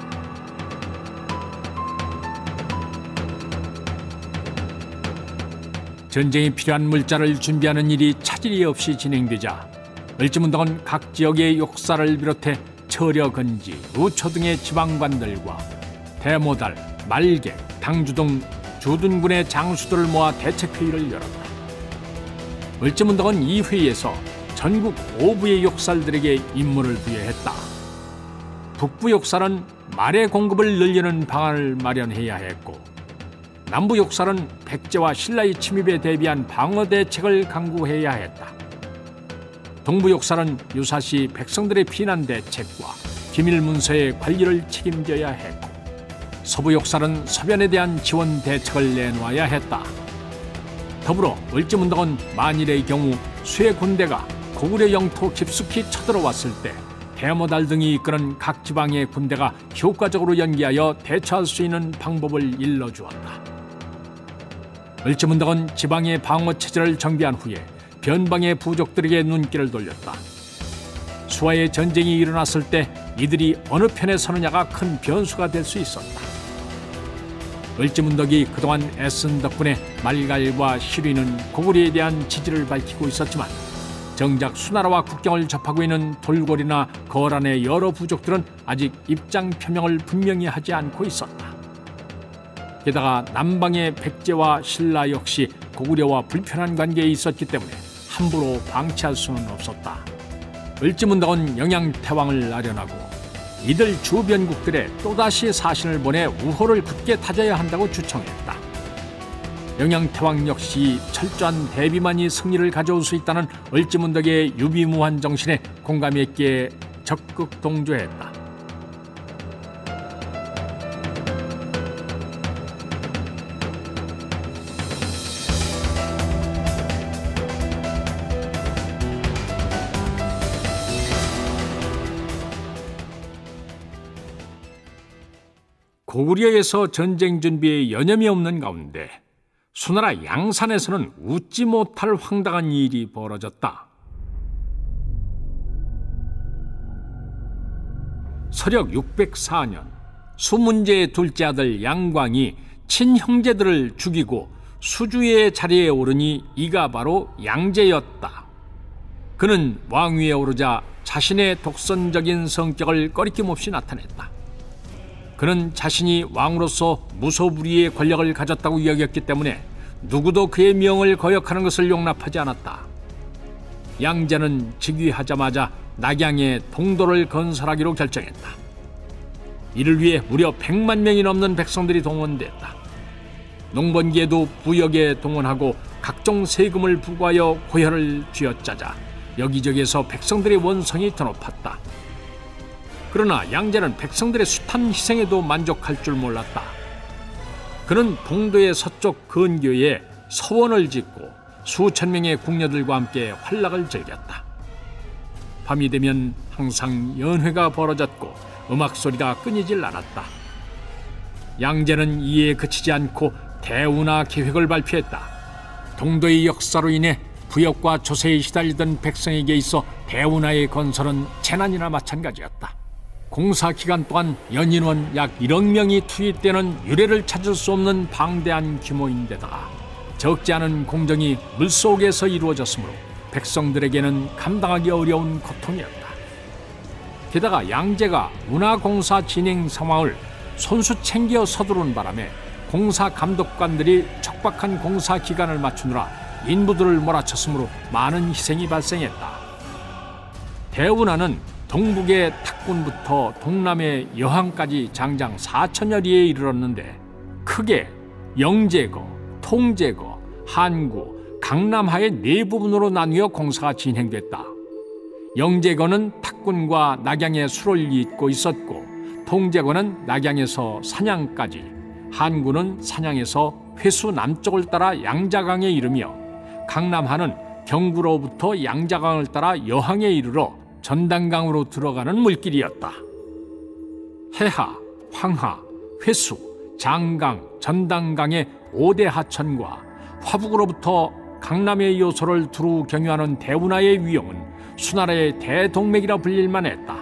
전쟁에 필요한 물자를 준비하는 일이 차질이 없이 진행되자 을지문덕은 각 지역의 욕사를 비롯해 철여근지, 우초 등의 지방관들과 대모달, 말객, 당주 등 주둔군의 장수들을 모아 대책회의를 열었다. 을지문덕은 이 회의에서 전국 5부의 욕살들에게 임무를 부여했다. 북부 욕살은 말의 공급을 늘리는 방안을 마련해야 했고, 남부 욕살은 백제와 신라의 침입에 대비한 방어 대책을 강구해야 했다. 동부 욕살은 유사시 백성들의 피난 대책과 기밀 문서의 관리를 책임져야 했고, 서부 욕살은 서변에 대한 지원 대책을 내놓아야 했다. 더불어 을지문덕은 만일의 경우 수의 군대가 고구려 영토 깊숙이 쳐들어왔을 때 대모달 등이 이끄는 각 지방의 군대가 효과적으로 연기하여 대처할 수 있는 방법을 일러주었다. 을지문덕은 지방의 방어 체제를 정비한 후에 변방의 부족들에게 눈길을 돌렸다. 수하의 전쟁이 일어났을 때 이들이 어느 편에 서느냐가 큰 변수가 될 수 있었다. 을지문덕이 그동안 애쓴 덕분에 말갈과 시류는 고구려에 대한 지지를 밝히고 있었지만, 정작 수나라와 국경을 접하고 있는 돌고리나 거란의 여러 부족들은 아직 입장 표명을 분명히 하지 않고 있었다. 게다가 남방의 백제와 신라 역시 고구려와 불편한 관계에 있었기 때문에 함부로 방치할 수는 없었다. 을지문덕은 영양태왕을 아련하고 이들 주변국들에 또다시 사신을 보내 우호를 굳게 다져야 한다고 주청했다. 영양태왕 역시 철저한 대비만이 승리를 가져올 수 있다는 을지문덕의 유비무환 정신에 공감했기에 적극 동조했다. 고구려에서 전쟁 준비에 여념이 없는 가운데 수나라 양산에서는 웃지 못할 황당한 일이 벌어졌다. 서력 604년 수문제의 둘째 아들 양광이 친형제들을 죽이고 수주의 자리에 오르니 이가 바로 양제였다. 그는 왕위에 오르자 자신의 독선적인 성격을 꺼리낌 없이 나타냈다. 그는 자신이 왕으로서 무소불위의 권력을 가졌다고 여겼기 때문에 누구도 그의 명을 거역하는 것을 용납하지 않았다. 양제는 즉위하자마자 낙양에 동도를 건설하기로 결정했다. 이를 위해 무려 100만 명이 넘는 백성들이 동원됐다. 농번기에도 부역에 동원하고 각종 세금을 부과하여 고혈을 쥐어짜자 여기저기에서 백성들의 원성이 더 높았다. 그러나 양제는 백성들의 숱한 희생에도 만족할 줄 몰랐다. 그는 동도의 서쪽 근교에 서원을 짓고 수천 명의 궁녀들과 함께 환락을 즐겼다. 밤이 되면 항상 연회가 벌어졌고 음악 소리가 끊이질 않았다. 양제는 이에 그치지 않고 대운하 계획을 발표했다. 동도의 역사로 인해 부역과 조세에 시달리던 백성에게 있어 대운하의 건설은 재난이나 마찬가지였다. 공사 기간 동안 연인원 약 1억 명이 투입되는 유례를 찾을 수 없는 방대한 규모인데다가 적지 않은 공정이 물속에서 이루어졌으므로 백성들에게는 감당하기 어려운 고통이었다. 게다가 양제가 운하공사 진행 상황을 손수 챙겨 서두른 바람에 공사 감독관들이 촉박한 공사 기간을 맞추느라 인부들을 몰아쳤으므로 많은 희생이 발생했다. 대운하는 동북의 탁군부터 동남의 여항까지 장장 4천여 리에 이르렀는데 크게 영제거, 통제거, 한구, 강남하의 네 부분으로 나뉘어 공사가 진행됐다. 영제거는 탁군과 낙양에 수를 잇고 있었고, 통제거는 낙양에서 산양까지, 한구는 산양에서 회수 남쪽을 따라 양자강에 이르며, 강남하는 경구로부터 양자강을 따라 여항에 이르러 전당강으로 들어가는 물길이었다. 해하, 황하, 회수, 장강, 전당강의 5대 하천과 화북으로부터 강남의 요소를 두루 경유하는 대운하의 위용은 수나라의 대동맥이라 불릴만 했다.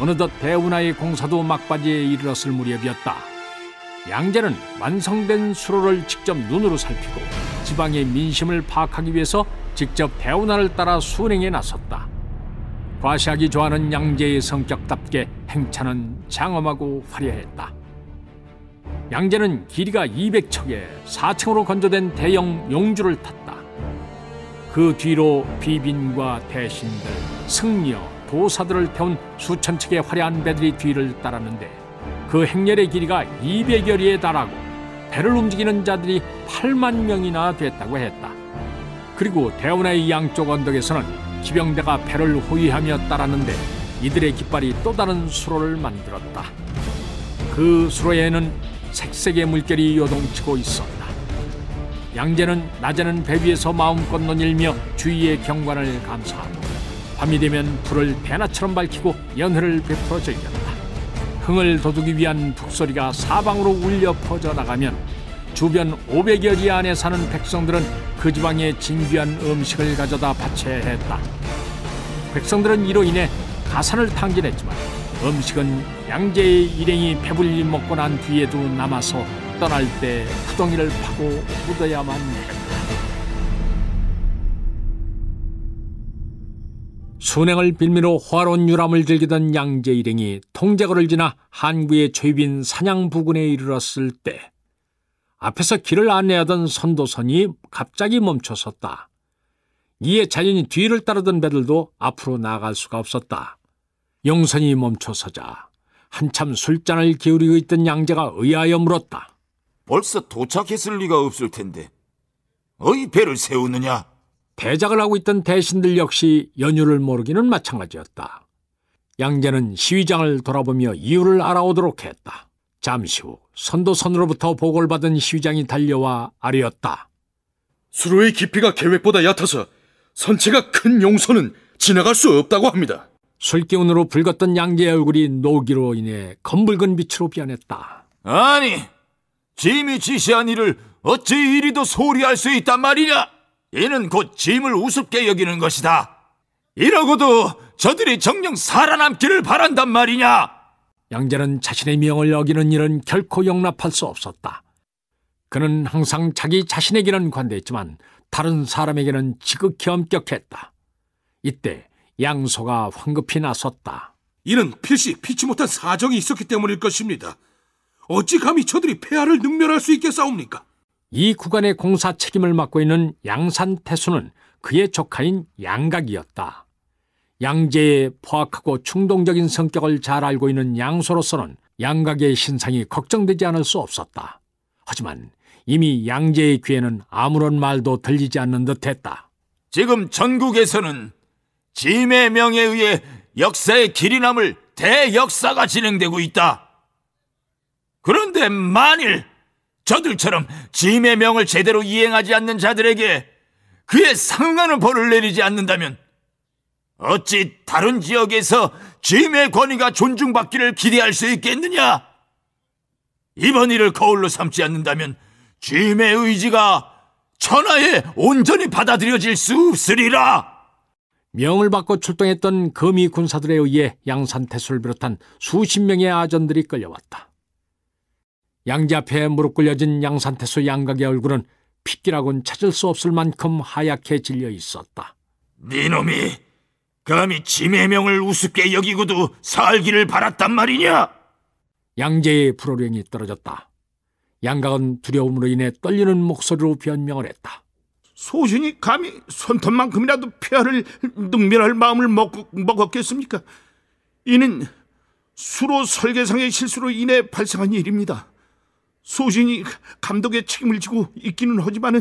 어느덧 대운하의 공사도 막바지에 이르렀을 무렵이었다. 양제는 완성된 수로를 직접 눈으로 살피고 지방의 민심을 파악하기 위해서 직접 대운하를 따라 순행에 나섰다. 과시하기 좋아하는 양제의 성격답게 행차는 장엄하고 화려했다. 양제는 길이가 200척에 4층으로 건조된 대형 용주를 탔다. 그 뒤로 비빈과 대신들, 승려, 도사들을 태운 수천 척의 화려한 배들이 뒤를 따랐는데 그 행렬의 길이가 200여리에 달하고 배를 움직이는 자들이 8만 명이나 됐다고 했다. 그리고 대운하의 양쪽 언덕에서는 기병대가 배를 호위하며 따랐는데 이들의 깃발이 또 다른 수로를 만들었다. 그 수로에는 색색의 물결이 요동치고 있었다. 양제는 낮에는 배 위에서 마음껏 논일며 주위의 경관을 감사하고 밤이 되면 불을 대낮처럼 밝히고 연회를 베풀어 즐겼다. 흥을 돋우기 위한 북소리가 사방으로 울려 퍼져나가면 주변 500여 리 안에 사는 백성들은 그 지방의 진귀한 음식을 가져다 바쳐야 했다. 백성들은 이로 인해 가산을 탕진했지만 음식은 양제의 일행이 배불리 먹고 난 뒤에도 남아서 떠날 때 구덩이를 파고 묻어야만 했다. 순행을 빌미로 호화로운 유람을 즐기던 양제 일행이 통제거를 지나 한구의 최빈 산양 부근에 이르렀을 때 앞에서 길을 안내하던 선도선이 갑자기 멈춰섰다. 이에 자연히 뒤를 따르던 배들도 앞으로 나아갈 수가 없었다. 용선이 멈춰서자 한참 술잔을 기울이고 있던 양제가 의아하여 물었다. 벌써 도착했을 리가 없을 텐데 어이 배를 세우느냐? 대작을 하고 있던 대신들 역시 연유를 모르기는 마찬가지였다. 양제는 시위장을 돌아보며 이유를 알아오도록 했다. 잠시 후 선도선으로부터 보고를 받은 시위장이 달려와 아뢰었다. 수로의 깊이가 계획보다 얕아서 선체가 큰 용선은 지나갈 수 없다고 합니다. 술기운으로 붉었던 양제의 얼굴이 노기로 인해 검붉은 빛으로 변했다. 아니, 짐이 지시한 일을 어찌 이리도 소홀히 할 수 있단 말이냐? 이는 곧 짐을 우습게 여기는 것이다. 이러고도 저들이 정녕 살아남기를 바란단 말이냐? 양제는 자신의 명을 어기는 일은 결코 용납할 수 없었다. 그는 항상 자기 자신에게는 관대했지만 다른 사람에게는 지극히 엄격했다. 이때 양소가 황급히 나섰다. 이는 필시 피치 못한 사정이 있었기 때문일 것입니다. 어찌 감히 저들이 폐하를 능멸할 수 있겠사옵니까? 이 구간의 공사 책임을 맡고 있는 양산태수는 그의 조카인 양각이었다. 양제의 포악하고 충동적인 성격을 잘 알고 있는 양소로서는 양각의 신상이 걱정되지 않을 수 없었다. 하지만 이미 양제의 귀에는 아무런 말도 들리지 않는 듯했다. 지금 전국에서는 짐의 명에 의해 역사의 길이 남을 대역사가 진행되고 있다. 그런데 만일 저들처럼 짐의 명을 제대로 이행하지 않는 자들에게 그에 상응하는 벌을 내리지 않는다면 어찌 다른 지역에서 짐의 권위가 존중받기를 기대할 수 있겠느냐? 이번 일을 거울로 삼지 않는다면 짐의 의지가 천하에 온전히 받아들여질 수 없으리라. 명을 받고 출동했던 거미 군사들에 의해 양산태수를 비롯한 수십 명의 아전들이 끌려왔다. 양제 앞에 무릎 꿇려진 양산태수 양각의 얼굴은 핏기라고는 찾을 수 없을 만큼 하얗게 질려 있었다. 네놈이 감히 짐의 명을 우습게 여기고도 살기를 바랐단 말이냐? 양제의 불호령이 떨어졌다. 양각은 두려움으로 인해 떨리는 목소리로 변명을 했다. 소신이 감히 손톱만큼이라도 폐하를 능멸할 마음을 먹었겠습니까? 이는 수로 설계상의 실수로 인해 발생한 일입니다. 소신이 감독의 책임을 지고 있기는 하지만은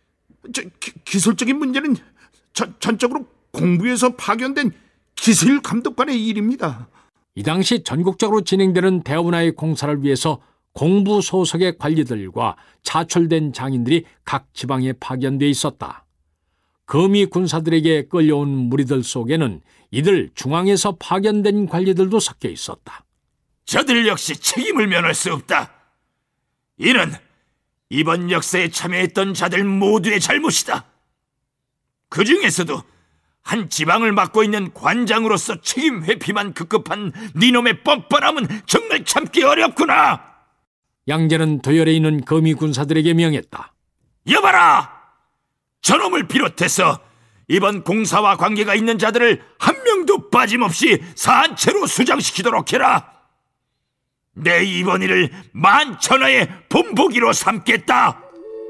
기술적인 문제는 전적으로 공부에서 파견된 기술 감독관의 일입니다. 이 당시 전국적으로 진행되는 대운하의 공사를 위해서 공부 소속의 관리들과 차출된 장인들이 각 지방에 파견돼 있었다. 거미 군사들에게 끌려온 무리들 속에는 이들 중앙에서 파견된 관리들도 섞여 있었다. 저들 역시 책임을 면할 수 없다. 이는 이번 역사에 참여했던 자들 모두의 잘못이다. 그 중에서도 한 지방을 맡고 있는 관장으로서 책임 회피만 급급한 니놈의 뻔뻔함은 정말 참기 어렵구나. 양제는 도열에 있는 거미 군사들에게 명했다. 여봐라! 저놈을 비롯해서 이번 공사와 관계가 있는 자들을 한 명도 빠짐없이 산채로 수장시키도록 해라. 내 이번 일을 만천하의 본보기로 삼겠다.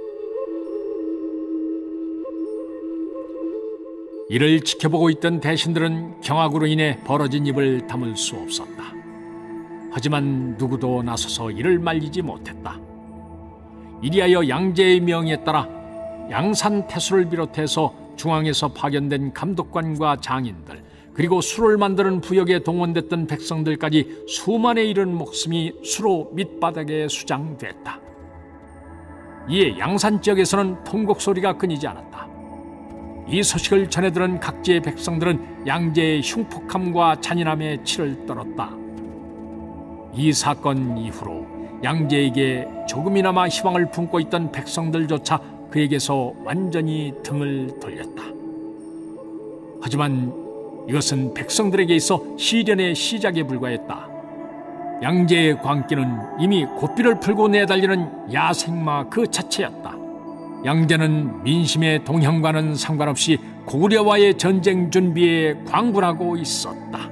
이를 지켜보고 있던 대신들은 경악으로 인해 벌어진 입을 다물 수 없었다. 하지만 누구도 나서서 이를 말리지 못했다. 이리하여 양제의 명에 따라 양산태수를 비롯해서 중앙에서 파견된 감독관과 장인들, 그리고 수를 만드는 부역에 동원됐던 백성들까지 수만에 이른 목숨이 수로 밑바닥에 수장됐다. 이에 양산 지역에서는 통곡 소리가 끊이지 않았다. 이 소식을 전해들은 각지의 백성들은 양제의 흉폭함과 잔인함에 치를 떨었다. 이 사건 이후로 양제에게 조금이나마 희망을 품고 있던 백성들조차 그에게서 완전히 등을 돌렸다. 하지만 이것은 백성들에게 있어 시련의 시작에 불과했다. 양제의 광기는 이미 고삐를 풀고 내달리는 야생마 그 자체였다. 양제는 민심의 동향과는 상관없이 고구려와의 전쟁 준비에 광분하고 있었다.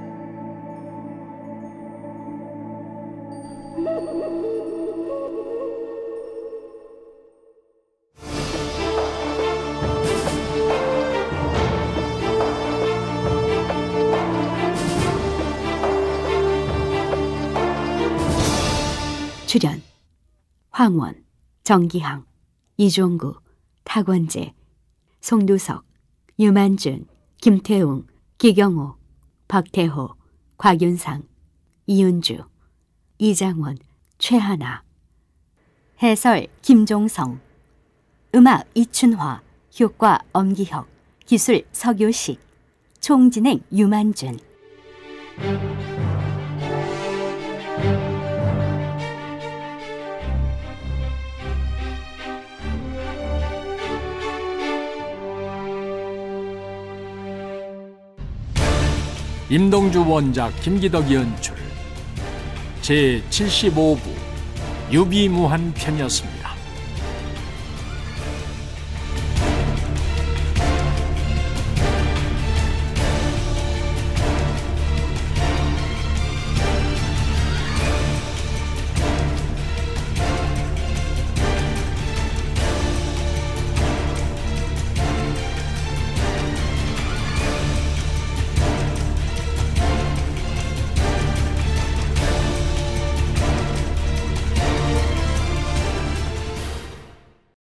출연 황원, 정기항, 이종구, 탁원재, 송두석, 유만준, 김태웅, 기경호, 박태호, 곽윤상, 이윤주, 이장원, 최하나. 해설 김종성, 음악 이춘화, 효과 엄기혁, 기술 서교식, 총진행 유만준. 임동주 원작, 김기덕 연출, 제75부 유비무한 편이었습니다.